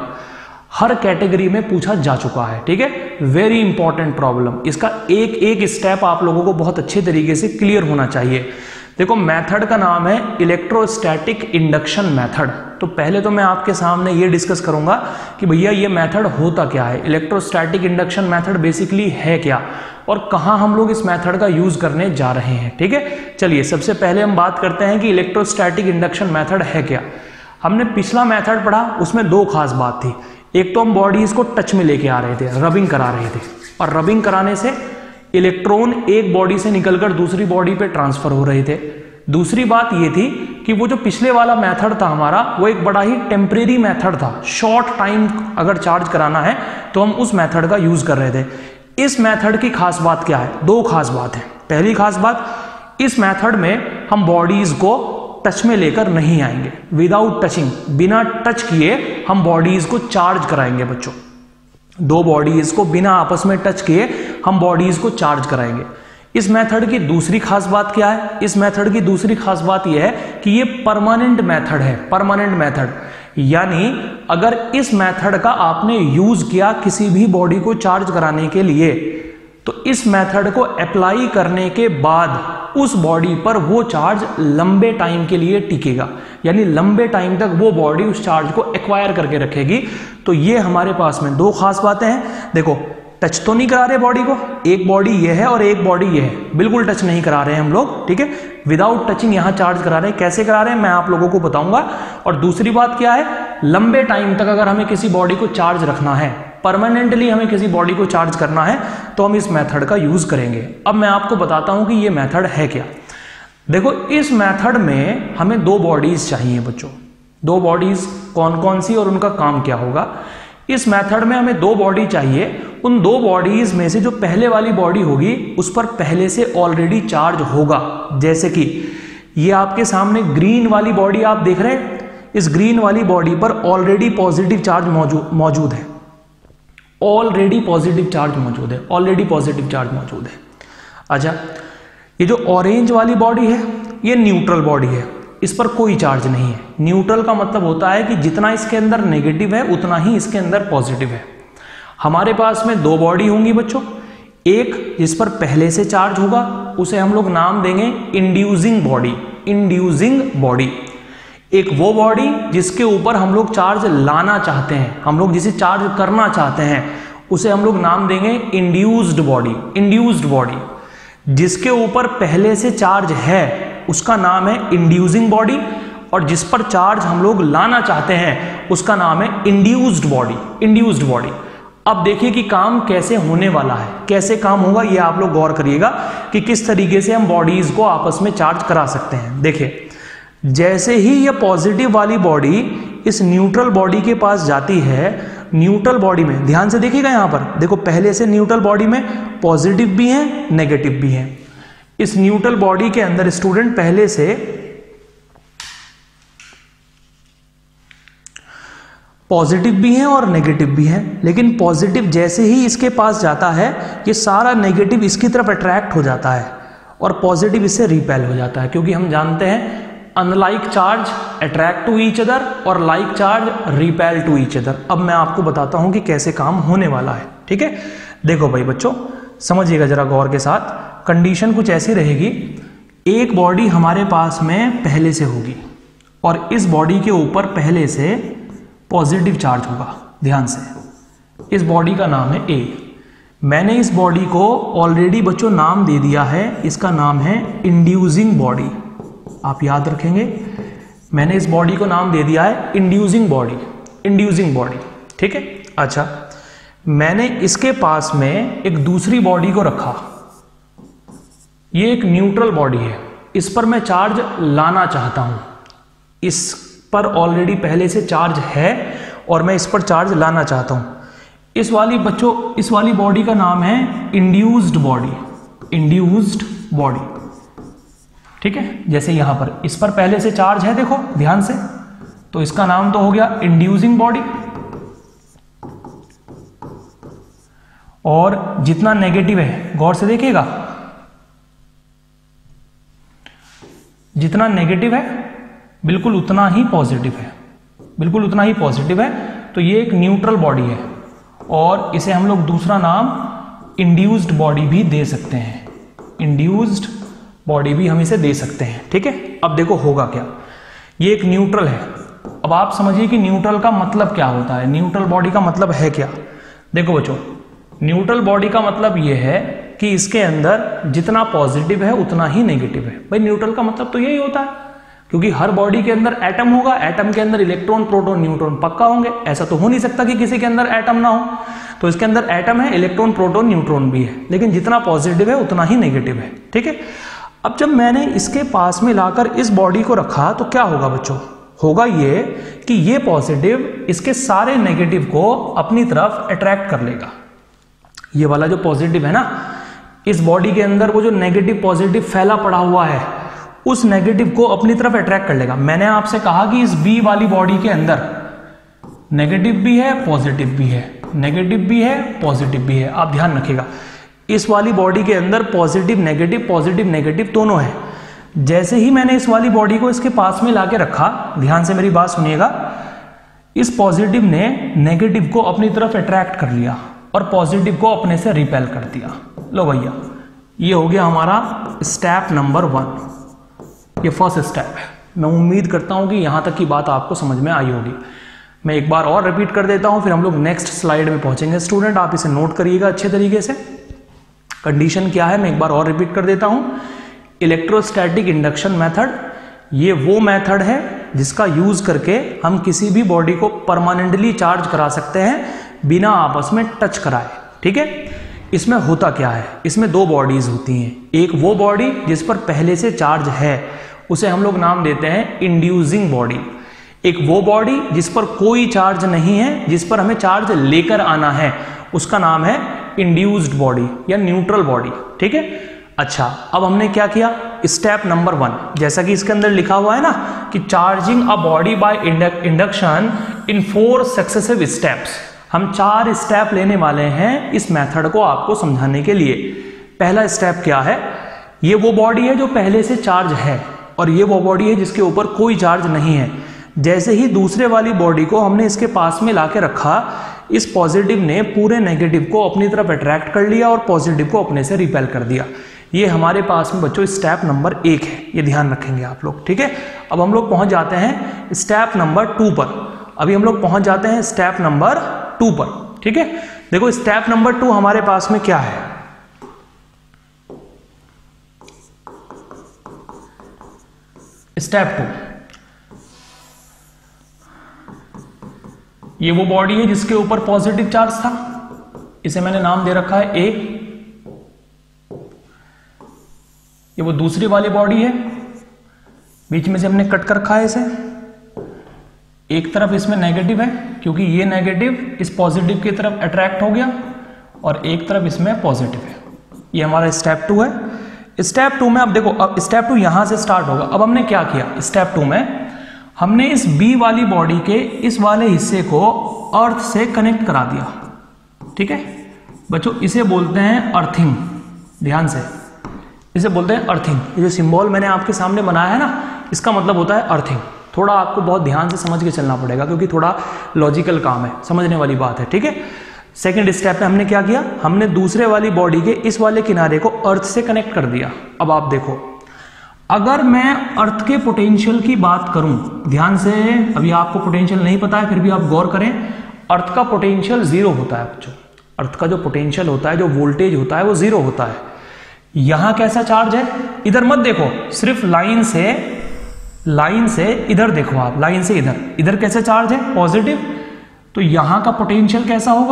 हर कैटेगरी में पूछा जा चुका है, ठीक है। वेरी इंपॉर्टेंट प्रॉब्लम, इसका एक एक स्टेप आप लोगों को बहुत अच्छे तरीके से क्लियर होना चाहिए। देखो, मेथड का नाम है इलेक्ट्रोस्टैटिक इंडक्शन मेथड। तो पहले तो मैं आपके सामने ये डिस्कस करूंगा कि भैया ये मेथड होता क्या है, इलेक्ट्रोस्टैटिक इंडक्शन मेथड बेसिकली है क्या, और कहाँ हम लोग इस मेथड का यूज करने जा रहे हैं, ठीक है। चलिए सबसे पहले हम बात करते हैं कि इलेक्ट्रोस्टैटिक इंडक्शन मेथड है क्या। हमने पिछला मेथड पढ़ा, उसमें दो खास बात थी। एक तो हम बॉडीज को टच में लेके आ रहे थे, रबिंग करा रहे थे, और रबिंग कराने से इलेक्ट्रॉन एक बॉडी से निकलकर दूसरी बॉडी पे ट्रांसफर हो रहे थे। दूसरी बात ये थी कि वो जो पिछले वाला मेथड था हमारा, वो एक बड़ा ही टेम्परेरी मेथड था, शॉर्ट टाइम अगर चार्ज कराना है तो हम उस मेथड का यूज कर रहे थे। इस मेथड की खास बात क्या है? दो खास बात है। पहली खास बात, इस मेथड में हम बॉडीज को टच में लेकर नहीं आएंगे, विदाउट टचिंग, बिना टच किए हम बॉडीज को चार्ज कराएंगे बच्चों। दो बॉडीज को बिना आपस में टच किए हम बॉडीज को चार्ज कराएंगे। इस मेथड की दूसरी खास बात क्या है? इस मेथड की दूसरी खास बात यह है कि ये परमानेंट मेथड है, परमानेंट मेथड। यानी अगर इस मेथड का आपने यूज किया किसी भी बॉडी को चार्ज कराने के लिए, तो इस मेथड को अप्लाई करने के बाद उस बॉडी पर वो चार्ज लंबे टाइम के लिए टिकेगा, यानी लंबे टाइम तक वो बॉडी उस चार्ज को एक्वायर करके रखेगी। तो ये हमारे पास में दो खास बातें हैं। देखो, टच तो नहीं करा रहे बॉडी को, एक बॉडी ये है और एक बॉडी ये है, बिल्कुल टच नहीं करा रहे हैं हम लोग, ठीक है। विदाउट टचिंग यहां चार्ज करा रहे हैं। कैसे करा रहे हैं मैं आप लोगों को बताऊंगा। और दूसरी बात क्या है, लंबे टाइम तक अगर हमें किसी बॉडी को चार्ज रखना है, परमानेंटली हमें किसी बॉडी को चार्ज करना है, तो हम इस मेथड का यूज करेंगे। अब मैं आपको बताता हूं कि ये मेथड है क्या। देखो, इस मेथड में हमें दो बॉडीज चाहिए बच्चों। दो बॉडीज कौन कौन सी और उनका काम क्या होगा? इस मेथड में हमें दो बॉडी चाहिए। उन दो बॉडीज में से जो पहले वाली बॉडी होगी उस पर पहले से ऑलरेडी चार्ज होगा। जैसे कि ये आपके सामने ग्रीन वाली बॉडी आप देख रहे हैं, इस ग्रीन वाली बॉडी पर ऑलरेडी पॉजिटिव चार्ज मौजूद मौजूद है, ऑलरेडी पॉजिटिव चार्ज मौजूद है, ऑलरेडी पॉजिटिव चार्ज मौजूद है। अच्छा, ये जो ऑरेंज वाली बॉडी है ये न्यूट्रल बॉडी है, इस पर कोई चार्ज नहीं है। न्यूट्रल का मतलब होता है कि जितना इसके अंदर नेगेटिव है उतना ही इसके अंदर पॉजिटिव है। हमारे पास में दो बॉडी होंगी बच्चों, एक जिस पर पहले से चार्ज होगा उसे हम लोग नाम देंगे इंड्यूसिंग बॉडी, इंड्यूसिंग बॉडी। एक वो बॉडी जिसके ऊपर हम लोग चार्ज लाना चाहते हैं, हम लोग जिसे चार्ज करना चाहते हैं, उसे हम लोग नाम देंगे इंड्यूस्ड बॉडी, इंड्यूस्ड बॉडी। जिसके ऊपर पहले से चार्ज है उसका नाम है इंड्यूसिंग बॉडी, और जिस पर चार्ज हम लोग लाना चाहते हैं उसका नाम है इंड्यूस्ड बॉडी, इंड्यूस्ड बॉडी। अब देखिए कि काम कैसे होने वाला है, कैसे काम होगा ये आप लोग गौर करिएगा कि किस तरीके से हम बॉडीज को आपस में चार्ज करा सकते हैं। देखिए, जैसे ही ये पॉजिटिव वाली बॉडी इस न्यूट्रल बॉडी के पास जाती है, न्यूट्रल बॉडी में ध्यान से देखिएगा, यहां पर देखो पहले से न्यूट्रल बॉडी में पॉजिटिव भी हैं नेगेटिव भी हैं। इस न्यूट्रल बॉडी के अंदर स्टूडेंट पहले से पॉजिटिव भी हैं और नेगेटिव भी हैं, लेकिन पॉजिटिव जैसे ही इसके पास जाता है ये सारा नेगेटिव इसकी तरफ अट्रैक्ट हो जाता है और पॉजिटिव इससे रिपेल हो जाता है, क्योंकि हम जानते हैं unlike charge attract to each other और like charge repel to each other. अब मैं आपको बताता हूं कि कैसे काम होने वाला है, ठीक है। देखो भाई बच्चों, समझिएगा जरा गौर के साथ। कंडीशन कुछ ऐसी रहेगी, एक बॉडी हमारे पास में पहले से होगी और इस बॉडी के ऊपर पहले से पॉजिटिव चार्ज होगा। ध्यान से, इस बॉडी का नाम है ए। मैंने इस बॉडी को ऑलरेडी बच्चों नाम दे दिया है, इसका नाम है इंड्यूसिंग बॉडी। आप याद रखेंगे, मैंने इस बॉडी को नाम दे दिया है इंड्यूसिंग बॉडी, इंड्यूसिंग बॉडी, ठीक है। अच्छा, मैंने इसके पास में एक दूसरी बॉडी को रखा, ये एक न्यूट्रल बॉडी है, इस पर मैं चार्ज लाना चाहता हूं, इस पर ऑलरेडी पहले से चार्ज है और मैं इस पर चार्ज लाना चाहता हूं। इस वाली बच्चों इस वाली बॉडी का नाम है इंड्यूस्ड बॉडी, इंड्यूस्ड बॉडी, ठीक है। जैसे यहां पर इस पर पहले से चार्ज है, देखो ध्यान से, तो इसका नाम तो हो गया इंड्यूसिंग बॉडी। और जितना नेगेटिव है, गौर से देखिएगा, जितना नेगेटिव है बिल्कुल उतना ही पॉजिटिव है, बिल्कुल उतना ही पॉजिटिव है। तो ये एक न्यूट्रल बॉडी है और इसे हम लोग दूसरा नाम इंड्यूस्ड बॉडी भी दे सकते हैं, इंड्यूस्ड बॉडी भी हम इसे दे सकते हैं, ठीक है। अब देखो होगा क्या, ये एक न्यूट्रल है। अब आप समझिए कि न्यूट्रल का मतलब क्या होता है, न्यूट्रल बॉडी का मतलब है क्या। देखो बच्चों, न्यूट्रल बॉडी का मतलब ये है कि इसके अंदर जितना पॉजिटिव है उतना ही नेगेटिव है। भाई न्यूट्रल का मतलब तो यही होता है, क्योंकि हर बॉडी के अंदर एटम होगा, एटम के अंदर इलेक्ट्रॉन प्रोटॉन न्यूट्रॉन पक्का होंगे। ऐसा तो हो नहीं सकता कि किसी के अंदर एटम ना हो। तो इसके अंदर एटम है, इलेक्ट्रॉन प्रोटॉन न्यूट्रॉन भी है, लेकिन जितना पॉजिटिव है उतना ही नेगेटिव है, ठीक है। अब जब मैंने इसके पास में लाकर इस बॉडी को रखा तो क्या होगा बच्चों, होगा ये कि ये पॉजिटिव इसके सारे नेगेटिव को अपनी तरफ अट्रैक्ट कर लेगा। ये वाला जो पॉजिटिव है ना, इस बॉडी के अंदर वो जो नेगेटिव पॉजिटिव फैला पड़ा हुआ है, उस नेगेटिव को अपनी तरफ अट्रैक्ट कर लेगा। मैंने आपसे कहा कि इस बी वाली बॉडी के अंदर नेगेटिव भी है, पॉजिटिव भी है, नेगेटिव भी है, पॉजिटिव भी है। आप ध्यान रखिएगा, इस वाली बॉडी के अंदर पॉजिटिव नेगेटिव पॉजिटिव नेगेटिव दोनों है। जैसे ही मैंने इस वाली बॉडी को इसके पास में लाके रखा, ध्यान से मेरी बात सुनिएगा, इस पॉजिटिव ने नेगेटिव को अपनी तरफ अट्रैक्ट कर लिया और पॉजिटिव को अपने से रिपेल कर दिया। लो भैया, ये हो गया हमारा स्टेप नंबर वन, ये फर्स्ट स्टेप है। मैं उम्मीद करता हूं कि यहां तक की बात आपको समझ में आई होगी। मैं एक बार और रिपीट कर देता हूं, फिर हम लोग नेक्स्ट स्लाइड में पहुंचेंगे। स्टूडेंट आप इसे नोट करिएगा अच्छे तरीके से। कंडीशन क्या है मैं एक बार और रिपीट कर देता हूं। इलेक्ट्रोस्टैटिक इंडक्शन मेथड, ये वो मेथड है जिसका यूज करके हम किसी भी बॉडी को परमानेंटली चार्ज करा सकते हैं बिना आपस में टच कराए, ठीक है। इसमें होता क्या है, इसमें दो बॉडीज होती हैं। एक वो बॉडी जिस पर पहले से चार्ज है, उसे हम लोग नाम देते हैं इंड्यूसिंग बॉडी। एक वो बॉडी जिस पर कोई चार्ज नहीं है, जिस पर हमें चार्ज लेकर आना है, उसका नाम है इंड्यूस्ड बॉडी या न्यूट्रल बॉडी, ठीक है। अच्छा, अब हमने क्या किया, स्टेप नंबर वन, जैसा कि इसके अंदर लिखा हुआ है ना कि charging a body by induction in four successive steps. हम चार स्टेप लेने वाले हैं इस मेथड को आपको समझाने के लिए। पहला स्टेप क्या है, ये वो बॉडी है जो पहले से चार्ज है और ये वो बॉडी है जिसके ऊपर कोई चार्ज नहीं है। जैसे ही दूसरे वाली बॉडी को हमने इसके पास में लाके रखा, इस पॉजिटिव ने पूरे नेगेटिव को अपनी तरफ अट्रैक्ट कर लिया और पॉजिटिव को अपने से रिपेल कर दिया। ये हमारे पास में बच्चों स्टेप नंबर एक है, ये ध्यान रखेंगे आप लोग, ठीक है। अब हम लोग पहुंच जाते हैं स्टेप नंबर टू पर। अभी हम लोग पहुंच जाते हैं स्टेप नंबर टू पर, ठीक है। देखो स्टेप नंबर टू हमारे पास में क्या है, स्टेप टू, ये वो बॉडी है जिसके ऊपर पॉजिटिव चार्ज था, इसे मैंने नाम दे रखा है ए। ये वो दूसरी वाली बॉडी है, बीच में से हमने कट कर रखा है इसे। एक तरफ इसमें नेगेटिव है क्योंकि ये नेगेटिव इस पॉजिटिव की तरफ अट्रैक्ट हो गया और एक तरफ इसमें पॉजिटिव है। ये हमारा स्टेप टू है। स्टेप टू में अब देखो, अब स्टेप टू यहां से स्टार्ट होगा। अब हमने क्या किया, स्टेप टू में हमने इस बी वाली बॉडी के इस वाले हिस्से को अर्थ से कनेक्ट करा दिया, ठीक है बच्चों। इसे बोलते हैं अर्थिंग, ध्यान से, इसे बोलते हैं अर्थिंग। ये जो सिंबल मैंने आपके सामने बनाया है ना, इसका मतलब होता है अर्थिंग। थोड़ा आपको बहुत ध्यान से समझ के चलना पड़ेगा क्योंकि थोड़ा लॉजिकल काम है, समझने वाली बात है, ठीक है। सेकंड स्टेप में हमने क्या किया, हमने दूसरे वाली बॉडी के इस वाले किनारे को अर्थ से कनेक्ट कर दिया। अब आप देखो, अगर मैं अर्थ के पोटेंशियल की बात करूं, ध्यान से, अभी आपको पोटेंशियल नहीं पता है फिर भी आप गौर करें, अर्थ का पोटेंशियल जीरो होता है बच्चों। अर्थ का जो पोटेंशियल होता है, जो वोल्टेज होता है, वो जीरो होता है। यहां कैसा चार्ज है, इधर मत देखो, सिर्फ लाइन से लाइन से इधर देखो आप, लाइन से इधर, इधर कैसे चार्ज है, पॉजिटिव। तो यहां का पोटेंशियल कैसा होगा,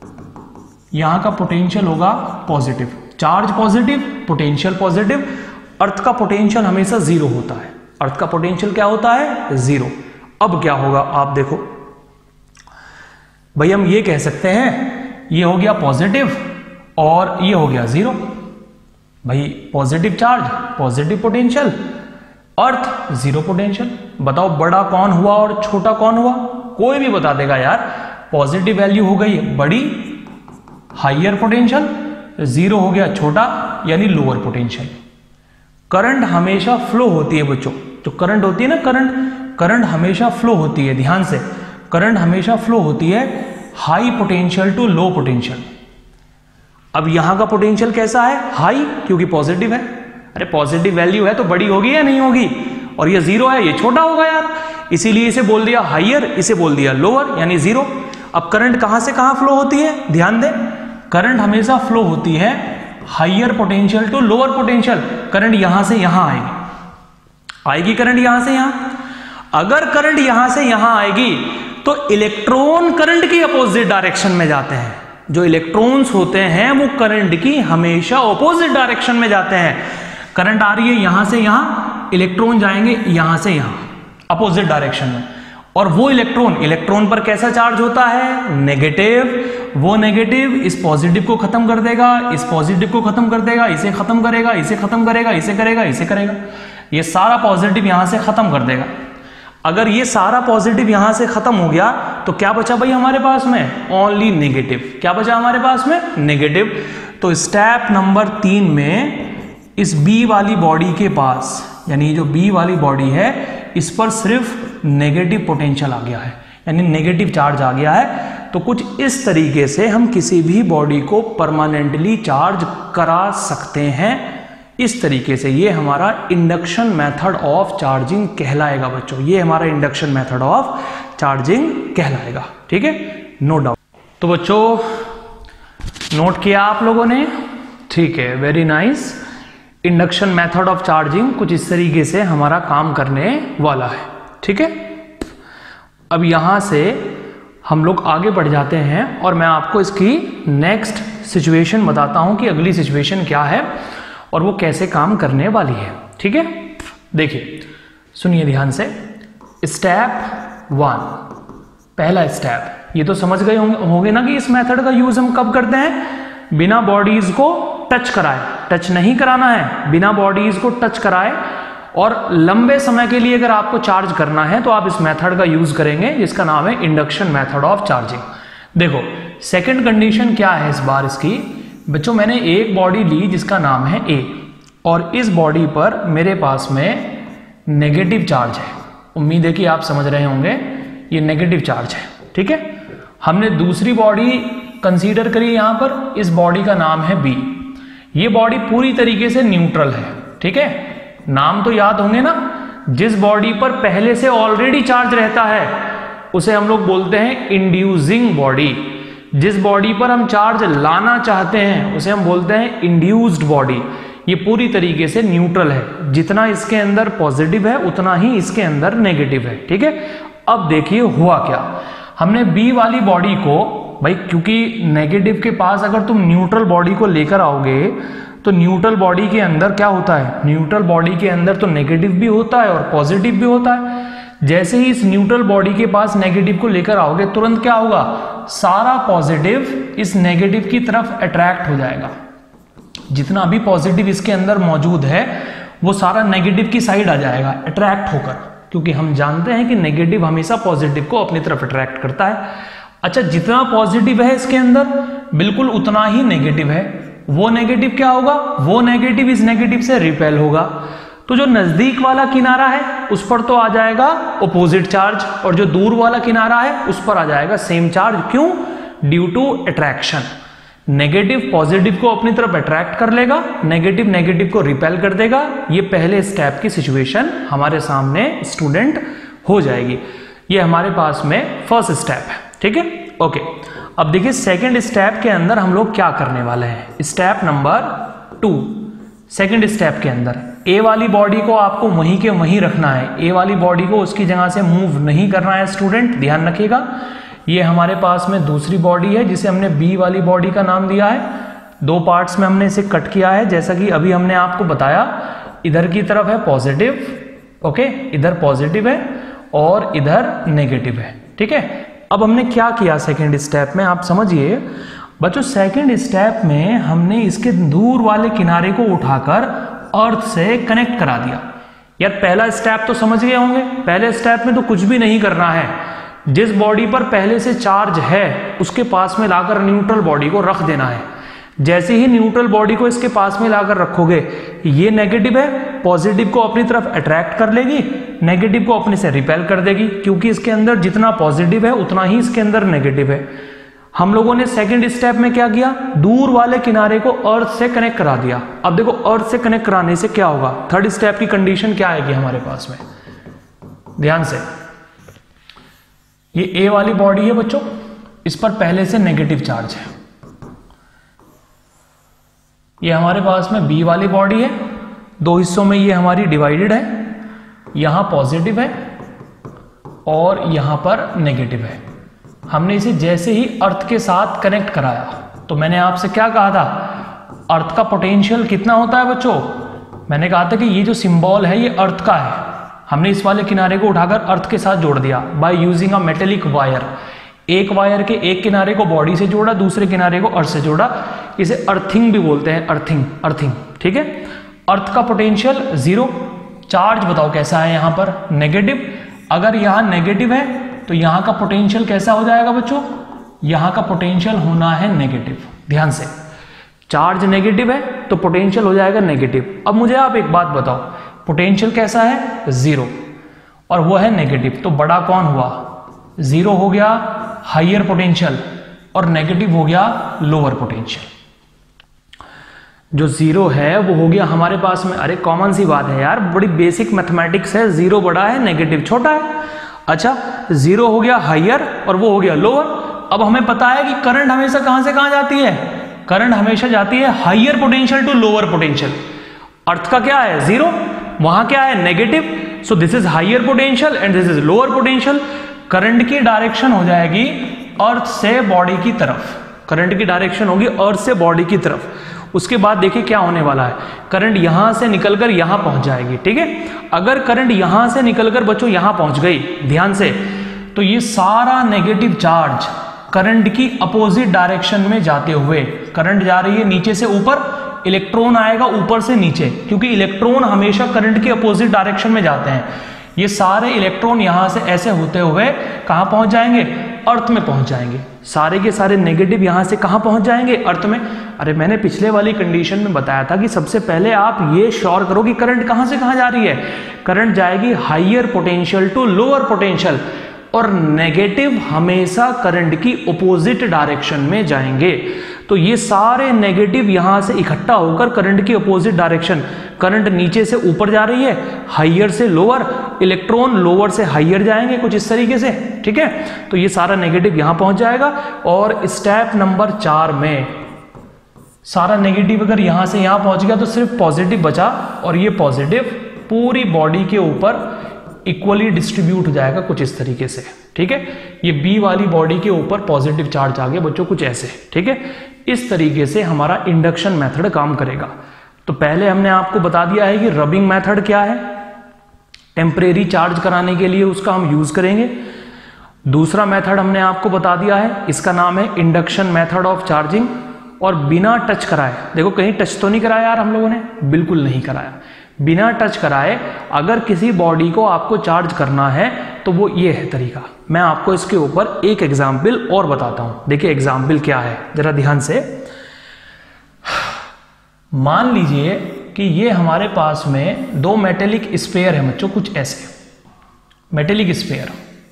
यहां का पोटेंशियल होगा positive, charge positive, potential positive. Earth का पोटेंशियल हमेशा जीरो होता है। अर्थ का पोटेंशियल क्या होता है? जीरो। अब क्या होगा आप देखो भाई, हम ये कह सकते हैं ये हो गया पॉजिटिव और ये हो गया जीरो। भाई positive charge positive potential, earth zero potential. बताओ बड़ा कौन हुआ और छोटा कौन हुआ? कोई भी बता देगा यार। पॉजिटिव वैल्यू हो गई बड़ी, हाइयर पोटेंशियल, जीरो हो गया छोटा यानी लोअर पोटेंशियल। करंट हमेशा फ्लो होती है बच्चों, जो करंट होती है ना, करंट करंट हमेशा फ्लो होती है, ध्यान से, करंट हमेशा फ्लो होती है high potential to low potential. अब यहां का पोटेंशियल कैसा है? हाई, क्योंकि पॉजिटिव है। अरे पॉजिटिव वैल्यू है तो बड़ी होगी या नहीं होगी? और ये जीरो है, ये छोटा होगा यार, इसीलिए इसे बोल दिया हाइयर, इसे बोल दिया लोअर यानी जीरो। अब करंट कहां से कहां फ्लो होती है? ध्यान दें, करंट हमेशा फ्लो होती है higher potential to lower potential. Current यहां से यहां आएगी, आएगी करंट यहां से यहां। अगर करंट यहां से यहां आएगी तो इलेक्ट्रॉन करंट की अपोजिट डायरेक्शन में जाते हैं। जो इलेक्ट्रॉन्स होते हैं वो करंट की हमेशा अपोजिट डायरेक्शन में जाते हैं। करंट आ रही है यहां से यहां, इलेक्ट्रॉन जाएंगे यहां से यहां अपोजिट डायरेक्शन में। और वो इलेक्ट्रॉन इलेक्ट्रॉन पर कैसा चार्ज होता है? नेगेटिव। वो नेगेटिव इस पॉजिटिव को खत्म कर देगा, इस पॉजिटिव को खत्म कर देगा, इसे खत्म करेगा, इसे खत्म करेगा, इसे करेगा, इसे करेगा, ये सारा पॉजिटिव यहां से खत्म कर देगा। अगर ये सारा पॉजिटिव यहां से खत्म हो गया तो क्या बचा भाई हमारे पास में? Only negative. क्या बचा हमारे पास में? नेगेटिव। तो स्टेप नंबर तीन में इस बी वाली बॉडी के पास, यानी जो बी वाली बॉडी है इस पर सिर्फ नेगेटिव पोटेंशियल आ गया है, यानी नेगेटिव चार्ज आ गया है। तो कुछ इस तरीके से हम किसी भी बॉडी को परमानेंटली चार्ज करा सकते हैं। इस तरीके से ये हमारा इंडक्शन मेथड ऑफ चार्जिंग कहलाएगा बच्चों। ये हमारा इंडक्शन मेथड ऑफ चार्जिंग कहलाएगा, ठीक है, नो डाउट। तो बच्चों नोट किया आप लोगों ने? ठीक है, very nice. Induction method of charging कुछ इस तरीके से हमारा काम करने वाला है, ठीक है। अब यहां से हम लोग आगे बढ़ जाते हैं और मैं आपको इसकी नेक्स्ट सिचुएशन बताता हूं कि अगली सिचुएशन क्या है और वो कैसे काम करने वाली है, ठीक है। देखिए सुनिए ध्यान से। स्टेप वन, पहला स्टेप, ये तो समझ गए होंगे ना कि इस मेथड का यूज हम कब करते हैं? बिना बॉडीज को टच कराए, टच नहीं कराना है, बिना बॉडीज को टच कराए और लंबे समय के लिए अगर आपको चार्ज करना है तो आप इस मेथड का यूज करेंगे जिसका नाम है इंडक्शन मेथड ऑफ चार्जिंग। देखो सेकंड कंडीशन क्या है इस बार इसकी? बच्चों मैंने एक बॉडी ली जिसका नाम है ए और इस बॉडी पर मेरे पास में नेगेटिव चार्ज है। उम्मीद है कि आप समझ रहे होंगे, ये नेगेटिव चार्ज है, ठीक है। हमने दूसरी बॉडी कंसीडर करी यहां पर, इस बॉडी का नाम है बी। ये बॉडी पूरी तरीके से न्यूट्रल है, ठीक है। नाम तो याद होंगे ना, जिस बॉडी पर पहले से ऑलरेडी चार्ज रहता है उसे हम लोग बोलते हैं इंड्यूसिंग बॉडी। जिस बॉडी पर हम चार्ज लाना चाहते हैं उसे हम बोलते हैं इंड्यूस्ड बॉडी। ये पूरी तरीके से न्यूट्रल है, जितना इसके अंदर पॉजिटिव है उतना ही इसके अंदर नेगेटिव है, ठीक है। अब देखिए हुआ क्या, हमने बी वाली बॉडी को, भाई क्योंकि नेगेटिव के पास अगर तुम न्यूट्रल बॉडी को लेकर आओगे तो न्यूट्रल बॉडी के अंदर क्या होता है? न्यूट्रल बॉडी के अंदर तो नेगेटिव भी होता है और पॉजिटिव भी होता है। जैसे ही इस न्यूट्रल बॉडी के पास नेगेटिव को लेकर आओगे तुरंत क्या होगा? सारा पॉजिटिव इस नेगेटिव की तरफ अट्रैक्ट हो जाएगा। जितना भी पॉजिटिव इसके अंदर मौजूद है वो सारा नेगेटिव की साइड आ जाएगा अट्रैक्ट होकर, क्योंकि हम जानते हैं कि नेगेटिव हमेशा पॉजिटिव को अपनी तरफ अट्रैक्ट करता है। अच्छा, जितना पॉजिटिव है इसके अंदर बिल्कुल उतना ही नेगेटिव है। वो नेगेटिव क्या होगा? वो नेगेटिव इस नेगेटिव से रिपेल होगा। तो जो नजदीक वाला किनारा है उस पर तो आ जाएगा ऑपोजिट चार्ज और जो दूर वाला किनारा है उस पर आ जाएगा सेम चार्ज। क्यों? Due to attraction. Negative positive को अपनी तरफ अट्रैक्ट कर लेगा, नेगेटिव नेगेटिव को रिपेल कर देगा। ये पहले स्टेप की सिचुएशन हमारे सामने स्टूडेंट हो जाएगी। ये हमारे पास में फर्स्ट स्टेप है, ठीक है, ओके। अब देखिए सेकंड स्टेप के अंदर हम लोग क्या करने वाले हैं। Step number two, second step के अंदर ए वाली बॉडी को आपको वहीं के वहीं रखना है। ए वाली बॉडी को उसकी जगह से मूव नहीं करना है स्टूडेंट, ध्यान रखिएगा। ये हमारे पास में दूसरी बॉडी है जिसे हमने बी वाली बॉडी का नाम दिया है। दो पार्ट्स में हमने इसे कट किया है, जैसा कि अभी हमने आपको बताया। इधर की तरफ है पॉजिटिव, ओके, इधर पॉजिटिव है और इधर नेगेटिव है, ठीक है। अब हमने क्या किया सेकंड स्टेप में, आप समझिए बच्चों। सेकंड स्टेप में हमने इसके दूर वाले किनारे को उठाकर अर्थ से कनेक्ट करा दिया। यार पहला स्टेप तो समझ गए होंगे, पहले स्टेप में तो कुछ भी नहीं करना है। जिस बॉडी पर पहले से चार्ज है उसके पास में लाकर न्यूट्रल बॉडी को रख देना है। जैसे ही न्यूट्रल बॉडी को इसके पास में लाकर रखोगे, ये नेगेटिव है, पॉजिटिव को अपनी तरफ अट्रैक्ट कर लेगी, नेगेटिव को अपने से रिपेल कर देगी, क्योंकि इसके अंदर जितना पॉजिटिव है उतना ही इसके अंदर नेगेटिव है। हम लोगों ने सेकंड स्टेप में क्या किया, दूर वाले किनारे को अर्थ से कनेक्ट करा दिया। अब देखो अर्थ से कनेक्ट कराने से क्या होगा, थर्ड स्टेप की कंडीशन क्या आएगी हमारे पास में, ध्यान से। ये ए वाली बॉडी है बच्चों, इस पर पहले से नेगेटिव चार्ज है। ये हमारे पास में बी वाली बॉडी है, दो हिस्सों में ये हमारी डिवाइडेड है, यहां पॉजिटिव है और यहां पर नेगेटिव है। हमने इसे जैसे ही अर्थ के साथ कनेक्ट कराया, तो मैंने आपसे क्या कहा था, अर्थ का पोटेंशियल कितना होता है बच्चों, मैंने कहा था कि ये जो सिंबल है ये अर्थ का है। हमने इस वाले किनारे को उठाकर अर्थ के साथ जोड़ दिया by using a metallic wire. एक वायर के एक किनारे को बॉडी से जोड़ा, दूसरे किनारे को अर्थ से जोड़ा, इसे अर्थिंग भी बोलते हैं, अर्थिंग अर्थिंग ठीक है। अर्थ का पोटेंशियल जीरो, चार्ज बताओ कैसा है यहां पर, नेगेटिव। अगर यहां नेगेटिव है तो यहां का पोटेंशियल कैसा हो जाएगा बच्चों, यहां का पोटेंशियल होना है नेगेटिव। ध्यान से, चार्ज नेगेटिव है तो पोटेंशियल हो जाएगा नेगेटिव। अब मुझे आप एक बात बताओ, पोटेंशियल कैसा है, जीरो, और वो है नेगेटिव, तो बड़ा कौन हुआ, जीरो हो गया हाइयर पोटेंशियल और नेगेटिव हो गया लोअर पोटेंशियल। जो जीरो है वो हो गया हमारे पास में, अरे कॉमन सी बात है यार, बड़ी बेसिक मैथमेटिक्स है, जीरो बड़ा है नेगेटिव छोटा है। अच्छा, जीरो हो गया हाइयर और वो हो गया लोअर। अब हमें पता है कि करंट हमेशा कहां से कहां जाती है, करंट हमेशा जाती है higher potential to lower potential. Earth का क्या है, जीरो, वहां क्या है, negative, so this is higher potential and this is lower potential. Current की डायरेक्शन हो जाएगी अर्थ से बॉडी की तरफ, करंट की डायरेक्शन होगी अर्थ से बॉडी की तरफ। उसके बाद देखिए क्या होने वाला है, करंट यहां से निकलकर यहां पहुंच जाएगी, ठीक है। अगर करंट यहां से निकलकर बच्चों यहां पहुंच गई, ध्यान से, तो ये सारा नेगेटिव चार्ज करंट की अपोजिट डायरेक्शन में जाते हुए, करंट जा रही है नीचे से ऊपर, इलेक्ट्रॉन आएगा ऊपर से नीचे, क्योंकि इलेक्ट्रॉन हमेशा करंट की अपोजिट डायरेक्शन में जाते हैं। ये सारे इलेक्ट्रॉन यहां से ऐसे होते हुए कहां पहुंच जाएंगे, अर्थ में पहुंच जाएंगे। सारे के सारे नेगेटिव यहां से कहां पहुंच जाएंगे, अर्थ में। अरे मैंने पिछले वाली कंडीशन में बताया था कि सबसे पहले आप ये श्योर करो कि करंट कहां से कहां जा रही है, करंट जाएगी higher potential to lower potential, और नेगेटिव हमेशा करंट की अपोजिट डायरेक्शन में जाएंगे। तो ये सारे नेगेटिव यहां से इकट्ठा होकर करंट की अपोजिट डायरेक्शन, करंट नीचे से ऊपर जा रही है, हाइयर से लोअर, इलेक्ट्रॉन लोअर से हाइयर जाएंगे, कुछ इस तरीके से, ठीक है। तो ये सारा नेगेटिव यहां पहुंच जाएगा। और स्टेप नंबर चार में सारा नेगेटिव अगर यहां से यहां पहुंच गया तो सिर्फ पॉजिटिव बचा, और ये पॉजिटिव पूरी बॉडी के ऊपर इक्वली डिस्ट्रीब्यूट हो जाएगा कुछ इस तरीके से, ठीक है। ये बी वाली बॉडी के ऊपर पॉजिटिव चार्ज आ गया बच्चों, कुछ ऐसे, ठीक है। इस तरीके से हमारा इंडक्शन मेथड काम करेगा। तो पहले हमने आपको बता दिया है कि रबिंग मेथड क्या है, टेम्परेरी चार्ज कराने के लिए उसका हम यूज करेंगे। दूसरा मेथड हमने आपको बता दिया है, इसका नाम है इंडक्शन मेथड ऑफ चार्जिंग, और बिना टच कराए, देखो कहीं टच तो नहीं कराया यार हम लोगों ने, बिल्कुल नहीं कराया, बिना टच कराए अगर किसी बॉडी को आपको चार्ज करना है तो वो ये है तरीका। मैं आपको इसके ऊपर एक एग्जाम्पल और बताता हूं। देखिए एग्जाम्पल क्या है, जरा ध्यान से। मान लीजिए कि ये हमारे पास में दो मेटेलिक स्फीयर है बच्चों, कुछ ऐसे मेटेलिक स्फीयर,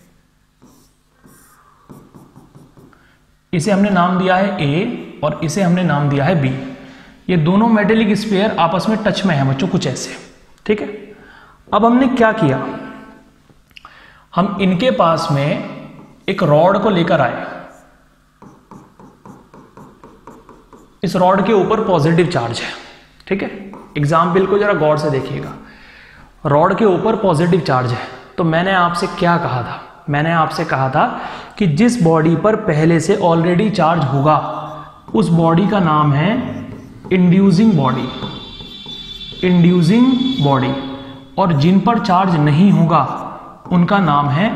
इसे हमने नाम दिया है ए और इसे हमने नाम दिया है बी। ये दोनों मेटेलिक स्फीयर आपस में टच में है बच्चों, कुछ ऐसे, ठीक है। अब हमने क्या किया, हम इनके पास में एक रॉड को लेकर आए, इस रॉड के ऊपर पॉजिटिव चार्ज है, ठीक है। एग्जाम्पल को जरा गौर से देखिएगा, रॉड के ऊपर पॉजिटिव चार्ज है। तो मैंने आपसे क्या कहा था, मैंने आपसे कहा था कि जिस बॉडी पर पहले से ऑलरेडी चार्ज होगा उस बॉडी का नाम है इंड्यूसिंग बॉडी, इंड्यूसिंग बॉडी, और जिन पर चार्ज नहीं होगा उनका नाम है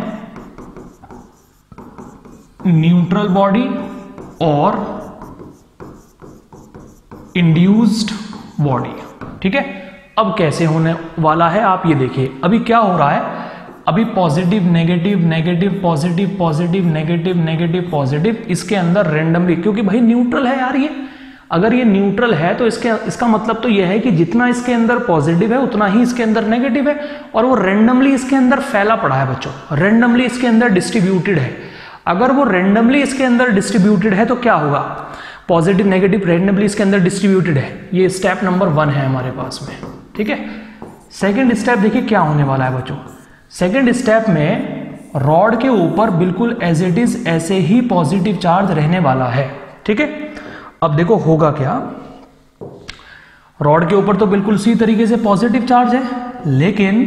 न्यूट्रल बॉडी और इंड्यूस्ड बॉडी। ठीक है, अब कैसे होने वाला है आप ये देखिए। अभी क्या हो रहा है, अभी positive negative negative positive positive negative negative positive, इसके अंदर रेंडमली, क्योंकि भाई न्यूट्रल है यार ये, अगर ये न्यूट्रल है तो इसके इसका मतलब तो ये है कि जितना इसके अंदर पॉजिटिव है उतना ही इसके अंदर नेगेटिव है, और वो रेंडमली इसके अंदर फैला पड़ा है बच्चों, रेंडमली इसके अंदर डिस्ट्रीब्यूटेड है। अगर वो रेंडमली इसके अंदर डिस्ट्रीब्यूटेड है तो क्या होगा, पॉजिटिव नेगेटिव रेंडमली इसके अंदर डिस्ट्रीब्यूटेड है। ये स्टेप नंबर वन है हमारे पास में। ठीक है, सेकेंड स्टेप देखिए क्या होने वाला है बच्चों। सेकेंड स्टेप में रॉड के ऊपर बिल्कुल एज इट इज ऐसे ही पॉजिटिव चार्ज रहने वाला है। ठीक है, अब देखो होगा क्या, रॉड के ऊपर तो बिल्कुल उसी तरीके से पॉजिटिव चार्ज है, लेकिन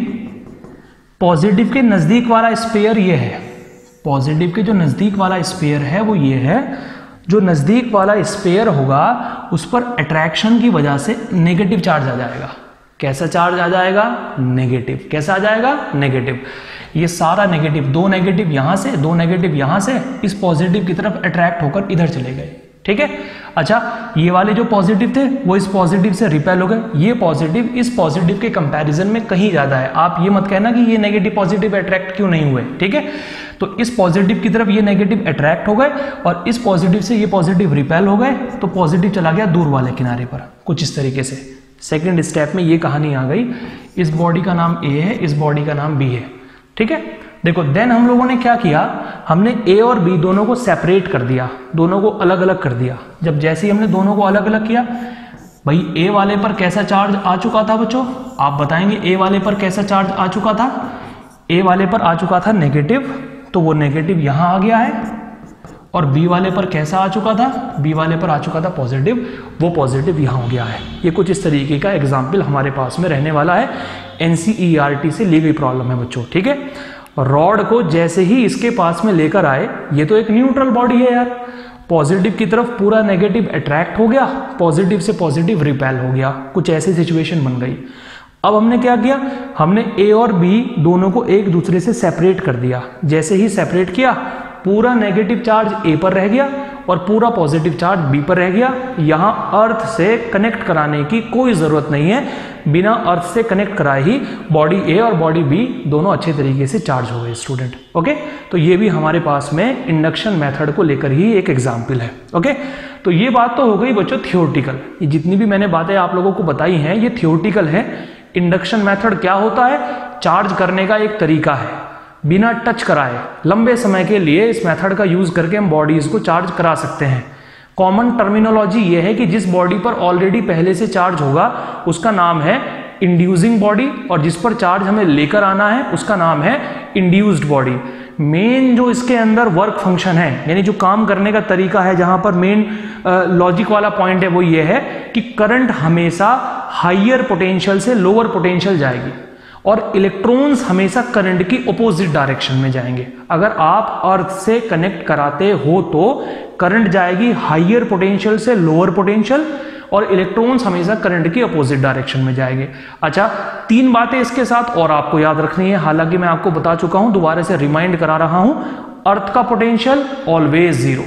पॉजिटिव के नजदीक वाला स्पेयर ये है, पॉजिटिव के जो नजदीक वाला स्पेयर है वो ये है, जो नजदीक वाला स्पेयर होगा उस पर अट्रैक्शन की वजह से नेगेटिव चार्ज आ जाएगा। कैसा चार्ज आ जाएगा, नेगेटिव। कैसा आ जाएगा, नेगेटिव। ये सारा नेगेटिव, दो नेगेटिव यहां से, दो नेगेटिव यहां से इस पॉजिटिव की तरफ अट्रैक्ट होकर इधर चले गए। ठीक है, अच्छा ये वाले जो पॉजिटिव थे वो इस पॉजिटिव से रिपेल हो गए, ये पॉजिटिव इस पॉजिटिव के कंपैरिजन में कहीं ज्यादा है। आप ये मत कहना कि ये नेगेटिव पॉजिटिव अट्रैक्ट क्यों नहीं हुए। ठीक है, तो इस पॉजिटिव की तरफ ये नेगेटिव अट्रैक्ट हो गए और इस पॉजिटिव से ये पॉजिटिव रिपेल हो गए, तो पॉजिटिव चला गया दूर वाले किनारे पर, कुछ इस तरीके से। सेकेंड स्टेप में ये कहानी आ गई, इस बॉडी का नाम ए है, इस बॉडी का नाम बी है। ठीक है, देखो देन हम लोगों ने क्या किया, हमने ए और बी दोनों को सेपरेट कर दिया, दोनों को अलग अलग कर दिया। जब जैसे ही हमने दोनों को अलग अलग किया, भाई ए वाले पर कैसा चार्ज आ चुका था बच्चों, आप बताएंगे ए वाले पर कैसा चार्ज आ चुका था। ए वाले पर आ चुका था नेगेटिव, तो वो नेगेटिव यहां आ गया है, और बी वाले पर कैसा आ चुका था, बी वाले पर आ चुका था पॉजिटिव, वो पॉजिटिव यहां हो गया है। ये कुछ इस तरीके का एग्जाम्पल हमारे पास में रहने वाला है, एनसीईआरटी से ली गई प्रॉब्लम है बच्चों। ठीक है, रॉड को जैसे ही इसके पास में लेकर आए, ये तो एक न्यूट्रल बॉडी है यार, पॉजिटिव की तरफ पूरा नेगेटिव अट्रैक्ट हो गया, पॉजिटिव से पॉजिटिव रिपेल हो गया, कुछ ऐसी सिचुएशन बन गई। अब हमने क्या किया, हमने ए और बी दोनों को एक दूसरे से सेपरेट कर दिया। जैसे ही सेपरेट किया, पूरा नेगेटिव चार्ज ए पर रह गया और पूरा पॉजिटिव चार्ज बी पर रह गया। यहां अर्थ से कनेक्ट कराने की कोई जरूरत नहीं है, बिना अर्थ से कनेक्ट कराए ही बॉडी ए और बॉडी बी दोनों अच्छे तरीके से चार्ज हो गए स्टूडेंट। ओके, तो ये भी हमारे पास में इंडक्शन मेथड को लेकर ही एक एग्जाम्पल है। ओके, तो ये बात तो हो गई बच्चों थियोरटिकल। ये जितनी भी मैंने बातें आप लोगों को बताई हैं ये थियोरटिकल है। इंडक्शन मेथड क्या होता है, चार्ज करने का एक तरीका है, बिना टच कराए लंबे समय के लिए इस मेथड का यूज करके हम बॉडीज को चार्ज करा सकते हैं। कॉमन टर्मिनोलॉजी ये है कि जिस बॉडी पर ऑलरेडी पहले से चार्ज होगा उसका नाम है इंड्यूसिंग बॉडी, और जिस पर चार्ज हमें लेकर आना है उसका नाम है इंड्यूस्ड बॉडी। मेन जो इसके अंदर वर्क फंक्शन है, यानी जो काम करने का तरीका है, जहां पर मेन लॉजिक वाला पॉइंट है, वो ये है कि करंट हमेशा हाइयर पोटेंशियल से लोअर पोटेंशियल जाएगी और इलेक्ट्रॉन्स हमेशा करंट की ऑपोजिट डायरेक्शन में जाएंगे। अगर आप अर्थ से कनेक्ट कराते हो तो करंट जाएगी हाइयर पोटेंशियल से लोअर पोटेंशियल और इलेक्ट्रॉन्स हमेशा करंट की अपोजिट डायरेक्शन में जाएंगे। अच्छा, तीन बातें इसके साथ और आपको याद रखनी है, हालांकि मैं आपको बता चुका हूं, दोबारा से रिमाइंड करा रहा हूं। अर्थ का potential always zero,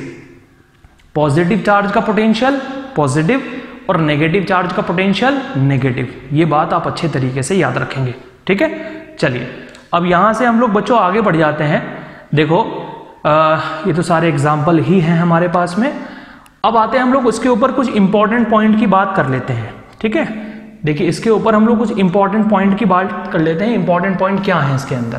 positive charge का पोटेंशियल पॉजिटिव और नेगेटिव चार्ज का पोटेंशियल नेगेटिव। ये बात आप अच्छे तरीके से याद रखेंगे। ठीक है, चलिए अब यहां से हम लोग बच्चों आगे बढ़ जाते हैं। देखो आ, ये तो सारे एग्जाम्पल ही हैं हमारे पास में। अब आते हैं हम लोग उसके ऊपर कुछ इंपॉर्टेंट पॉइंट की बात कर लेते हैं। ठीक है, देखिए इसके ऊपर हम लोग कुछ इंपॉर्टेंट पॉइंट की बात कर लेते हैं। इंपॉर्टेंट पॉइंट क्या है इसके अंदर,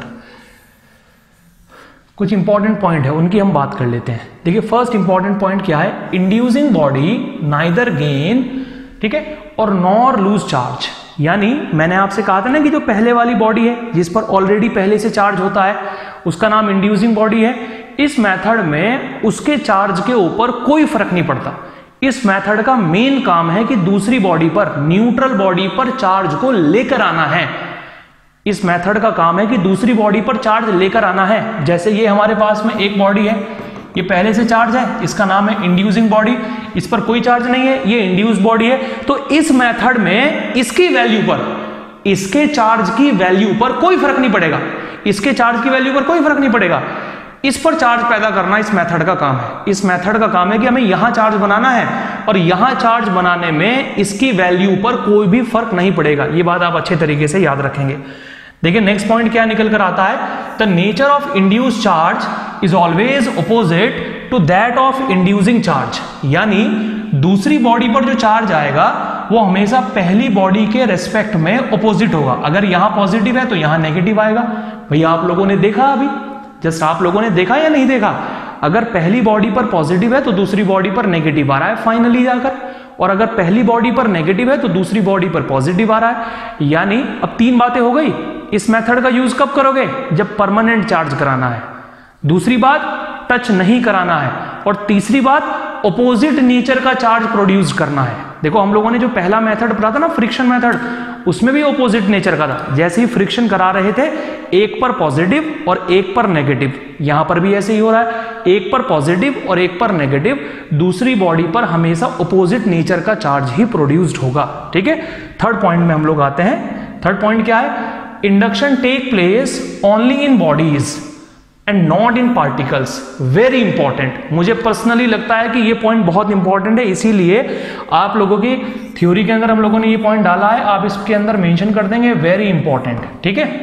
कुछ इंपॉर्टेंट पॉइंट है उनकी हम बात कर लेते हैं। देखिए फर्स्ट इंपॉर्टेंट पॉइंट क्या है, इंड्यूसिंग बॉडी नाइदर गेन, ठीक है, और नॉर लूज चार्ज। यानी मैंने आपसे कहा था ना कि जो पहले वाली बॉडी है जिस पर ऑलरेडी पहले से चार्ज होता है उसका नाम इंड्यूसिंग बॉडी है। इस मेथड में उसके चार्ज के ऊपर कोई फर्क नहीं पड़ता। इस मेथड का मेन काम है कि दूसरी बॉडी पर, न्यूट्रल बॉडी पर चार्ज को लेकर आना है। इस मेथड का काम है कि दूसरी बॉडी पर चार्ज लेकर आना है। जैसे ये हमारे पास में एक बॉडी है, ये पहले से चार्ज है, इसका नाम है इंड्यूसिंग बॉडी। इस पर कोई चार्ज नहीं है, ये इंड्यूस बॉडी है। तो इस मेथड में इसकी वैल्यू पर, इसके चार्ज की वैल्यू पर कोई फर्क नहीं पड़ेगा, इसके चार्ज की वैल्यू पर कोई फर्क नहीं पड़ेगा। इस पर चार्ज पैदा करना इस मेथड का काम है। इस मेथड का काम है कि हमें यहां चार्ज बनाना है और यहां चार्ज बनाने में इसकी वैल्यू पर कोई भी फर्क नहीं पड़ेगा। ये बात आप अच्छे तरीके से याद रखेंगे। देखिए नेक्स्ट पॉइंट क्या निकल कर आता है, the nature of induce charge is always opposite to that of inducing charge. यानी दूसरी बॉडी पर जो चार्ज आएगा वो हमेशा पहली बॉडी के रेस्पेक्ट में अपोजिट होगा। अगर यहां पॉजिटिव है तो यहां नेगेटिव आएगा। भैया आप लोगों ने देखा, अभी जस्ट आप लोगों ने देखा या नहीं देखा, अगर पहली बॉडी पर पॉजिटिव है तो दूसरी बॉडी पर नेगेटिव आ रहा है फाइनली जाकर, और अगर पहली बॉडी पर नेगेटिव है तो दूसरी बॉडी पर पॉजिटिव आ रहा है। यानी अब तीन बातें हो गई। इस मेथड का यूज कब करोगे, जब परमानेंट चार्ज कराना है। दूसरी बात, टच नहीं कराना है। और तीसरी बात, ऑपोजिट नेचर का चार्ज प्रोड्यूस करना है। देखो हम लोगों ने जो पहला मेथड पढ़ा था ना, फ्रिक्शन मेथड, उसमें भी ऑपोजिट नेचर का था। जैसे ही फ्रिक्शन करा रहे थे, एक पर पॉजिटिव और एक पर नेगेटिव, यहां पर भी ऐसे ही हो रहा है, एक पर पॉजिटिव और एक पर नेगेटिव, दूसरी बॉडी पर हमेशा ऑपोजिट नेचर का चार्ज ही प्रोड्यूस्ड होगा। ठीक है, थर्ड पॉइंट में हम लोग आते हैं। थर्ड पॉइंट क्या है, induction take place only in bodies and not in particles. Very important, मुझे पर्सनली लगता है कि ये पॉइंट बहुत इंपॉर्टेंट है, इसीलिए आप लोगों की थ्योरी के अंदर हम लोगों ने ये पॉइंट डाला है, आप इसके अंदर मेंशन कर देंगे, वेरी इंपॉर्टेंट। ठीक है,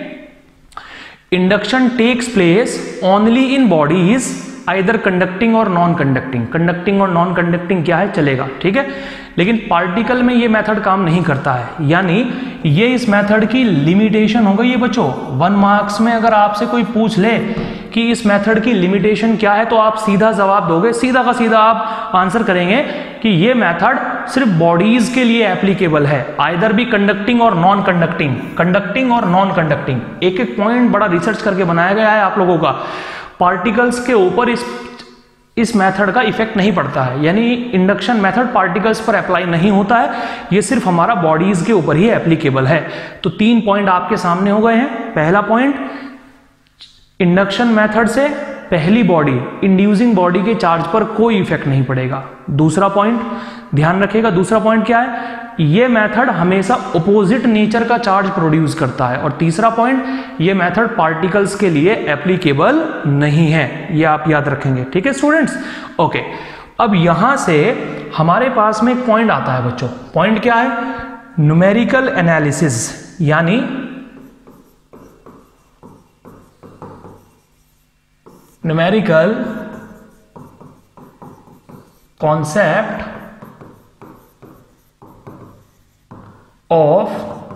induction takes place only in bodies either conducting और नॉन कंडक्टिंग। कंडक्टिंग और नॉन कंडक्टिंग क्या है, चलेगा। ठीक है, लेकिन पार्टिकल में ये मेथड काम नहीं करता है। यानी ये इस मेथड की लिमिटेशन हो गई है बच्चों। वन मार्क्स में अगर आपसे कोई पूछ ले कि इस मेथड की लिमिटेशन क्या है, तो आप सीधा जवाब दोगे, सीधा का सीधा आप आंसर करेंगे कि ये मेथड सिर्फ बॉडीज के लिए एप्लीकेबल है, आइदर भी कंडक्टिंग और नॉन कंडक्टिंग, कंडक्टिंग और नॉन कंडक्टिंग। एक एक पॉइंट बड़ा रिसर्च करके बनाया गया है आप लोगों का। पार्टिकल्स के ऊपर इस इस मेथड का इफेक्ट नहीं पड़ता है, यानी इंडक्शन मेथड पार्टिकल्स पर अप्लाई नहीं होता है, ये सिर्फ हमारा बॉडीज के ऊपर ही एप्लीकेबल है। तो तीन पॉइंट आपके सामने हो गए हैं। पहला पॉइंट, इंडक्शन मेथड से पहली बॉडी, इंड्यूसिंग बॉडी के चार्ज पर कोई इफेक्ट नहीं पड़ेगा। दूसरा पॉइंट ध्यान रखिएगा, दूसरा पॉइंट क्या है, ये मेथड हमेशा ऑपोजिट नेचर का चार्ज प्रोड्यूस करता है। और तीसरा पॉइंट, ये मेथड पार्टिकल्स के लिए एप्लीकेबल नहीं है, ये आप याद रखेंगे। ठीक है स्टूडेंट्स, ओके। अब यहां से हमारे पास में एक पॉइंट आता है बच्चों। पॉइंट क्या है, न्यूमेरिकल एनालिसिस, यानी numerical concept of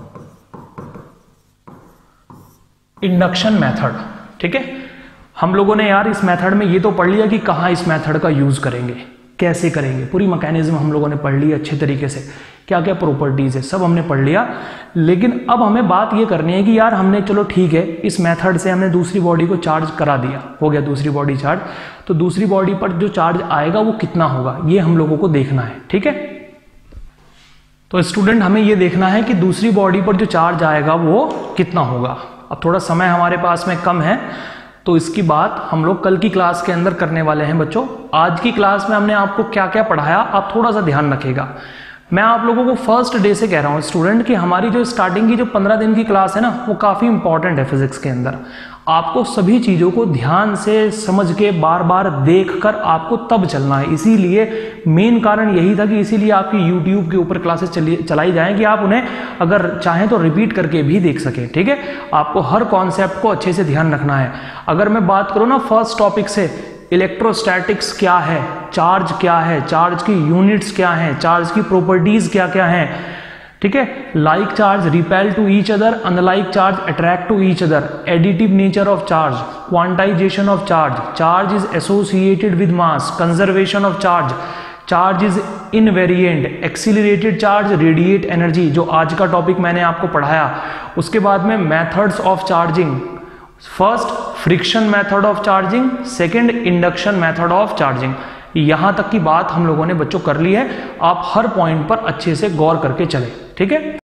induction method. ठीक है, हम लोगों ने यार इस मेथड में ये तो पढ़ लिया कि कहाँ इस मेथड का यूज करेंगे, कैसे करेंगे, पूरी मैकेनिज्म हम लोगों ने पढ़ ली अच्छे तरीके से, क्या क्या प्रॉपर्टीज है सब हमने पढ़ लिया। लेकिन अब हमें बात ये करनी है कि यार हमने, चलो ठीक है, इस मेथड से हमने दूसरी बॉडी को चार्ज करा दिया, हो गया दूसरी बॉडी चार्ज, तो दूसरी बॉडी पर जो चार्ज आएगा वो कितना होगा, ये हम लोगों को देखना है। ठीक है, तो स्टूडेंट हमें ये देखना है कि दूसरी बॉडी पर जो चार्ज आएगा वो कितना होगा। अब थोड़ा समय हमारे पास में कम है, तो इसकी बात हम लोग कल की क्लास के अंदर करने वाले हैं बच्चों। आज की क्लास में हमने आपको क्या क्या पढ़ाया, आप थोड़ा सा ध्यान रखिएगा। मैं आप लोगों को फर्स्ट डे से कह रहा हूँ स्टूडेंट कि हमारी जो स्टार्टिंग की जो पंद्रह दिन की क्लास है ना, वो काफ़ी इंपॉर्टेंट है फिजिक्स के अंदर। आपको सभी चीज़ों को ध्यान से समझ के बार बार देख कर आपको तब चलना है। इसीलिए मेन कारण यही था कि इसीलिए आपकी यूट्यूब के ऊपर क्लासेस चलाई जाएं कि आप उन्हें अगर चाहें तो रिपीट करके भी देख सकें। ठीक है, आपको हर कॉन्सेप्ट को अच्छे से ध्यान रखना है। अगर मैं बात करूँ ना फर्स्ट टॉपिक से, इलेक्ट्रोस्टैटिक्स क्या है, चार्ज क्या है, चार्ज की यूनिट्स क्या हैं, चार्ज की प्रॉपर्टीज क्या क्या हैं। ठीक है, like charge repel to each other, unlike charge attract to each other, additive nature of charge, quantization of charge, charge is associated with mass, conservation of charge, charge is invariant, accelerated charge radiate energy, जो आज का topic मैंने आपको पढ़ाया। उसके बाद में methods of charging, first friction method of charging, second induction method of charging. यहां तक की बात हम लोगों ने बच्चों कर ली है। आप हर पॉइंट पर अच्छे से गौर करके चले। ठीक है।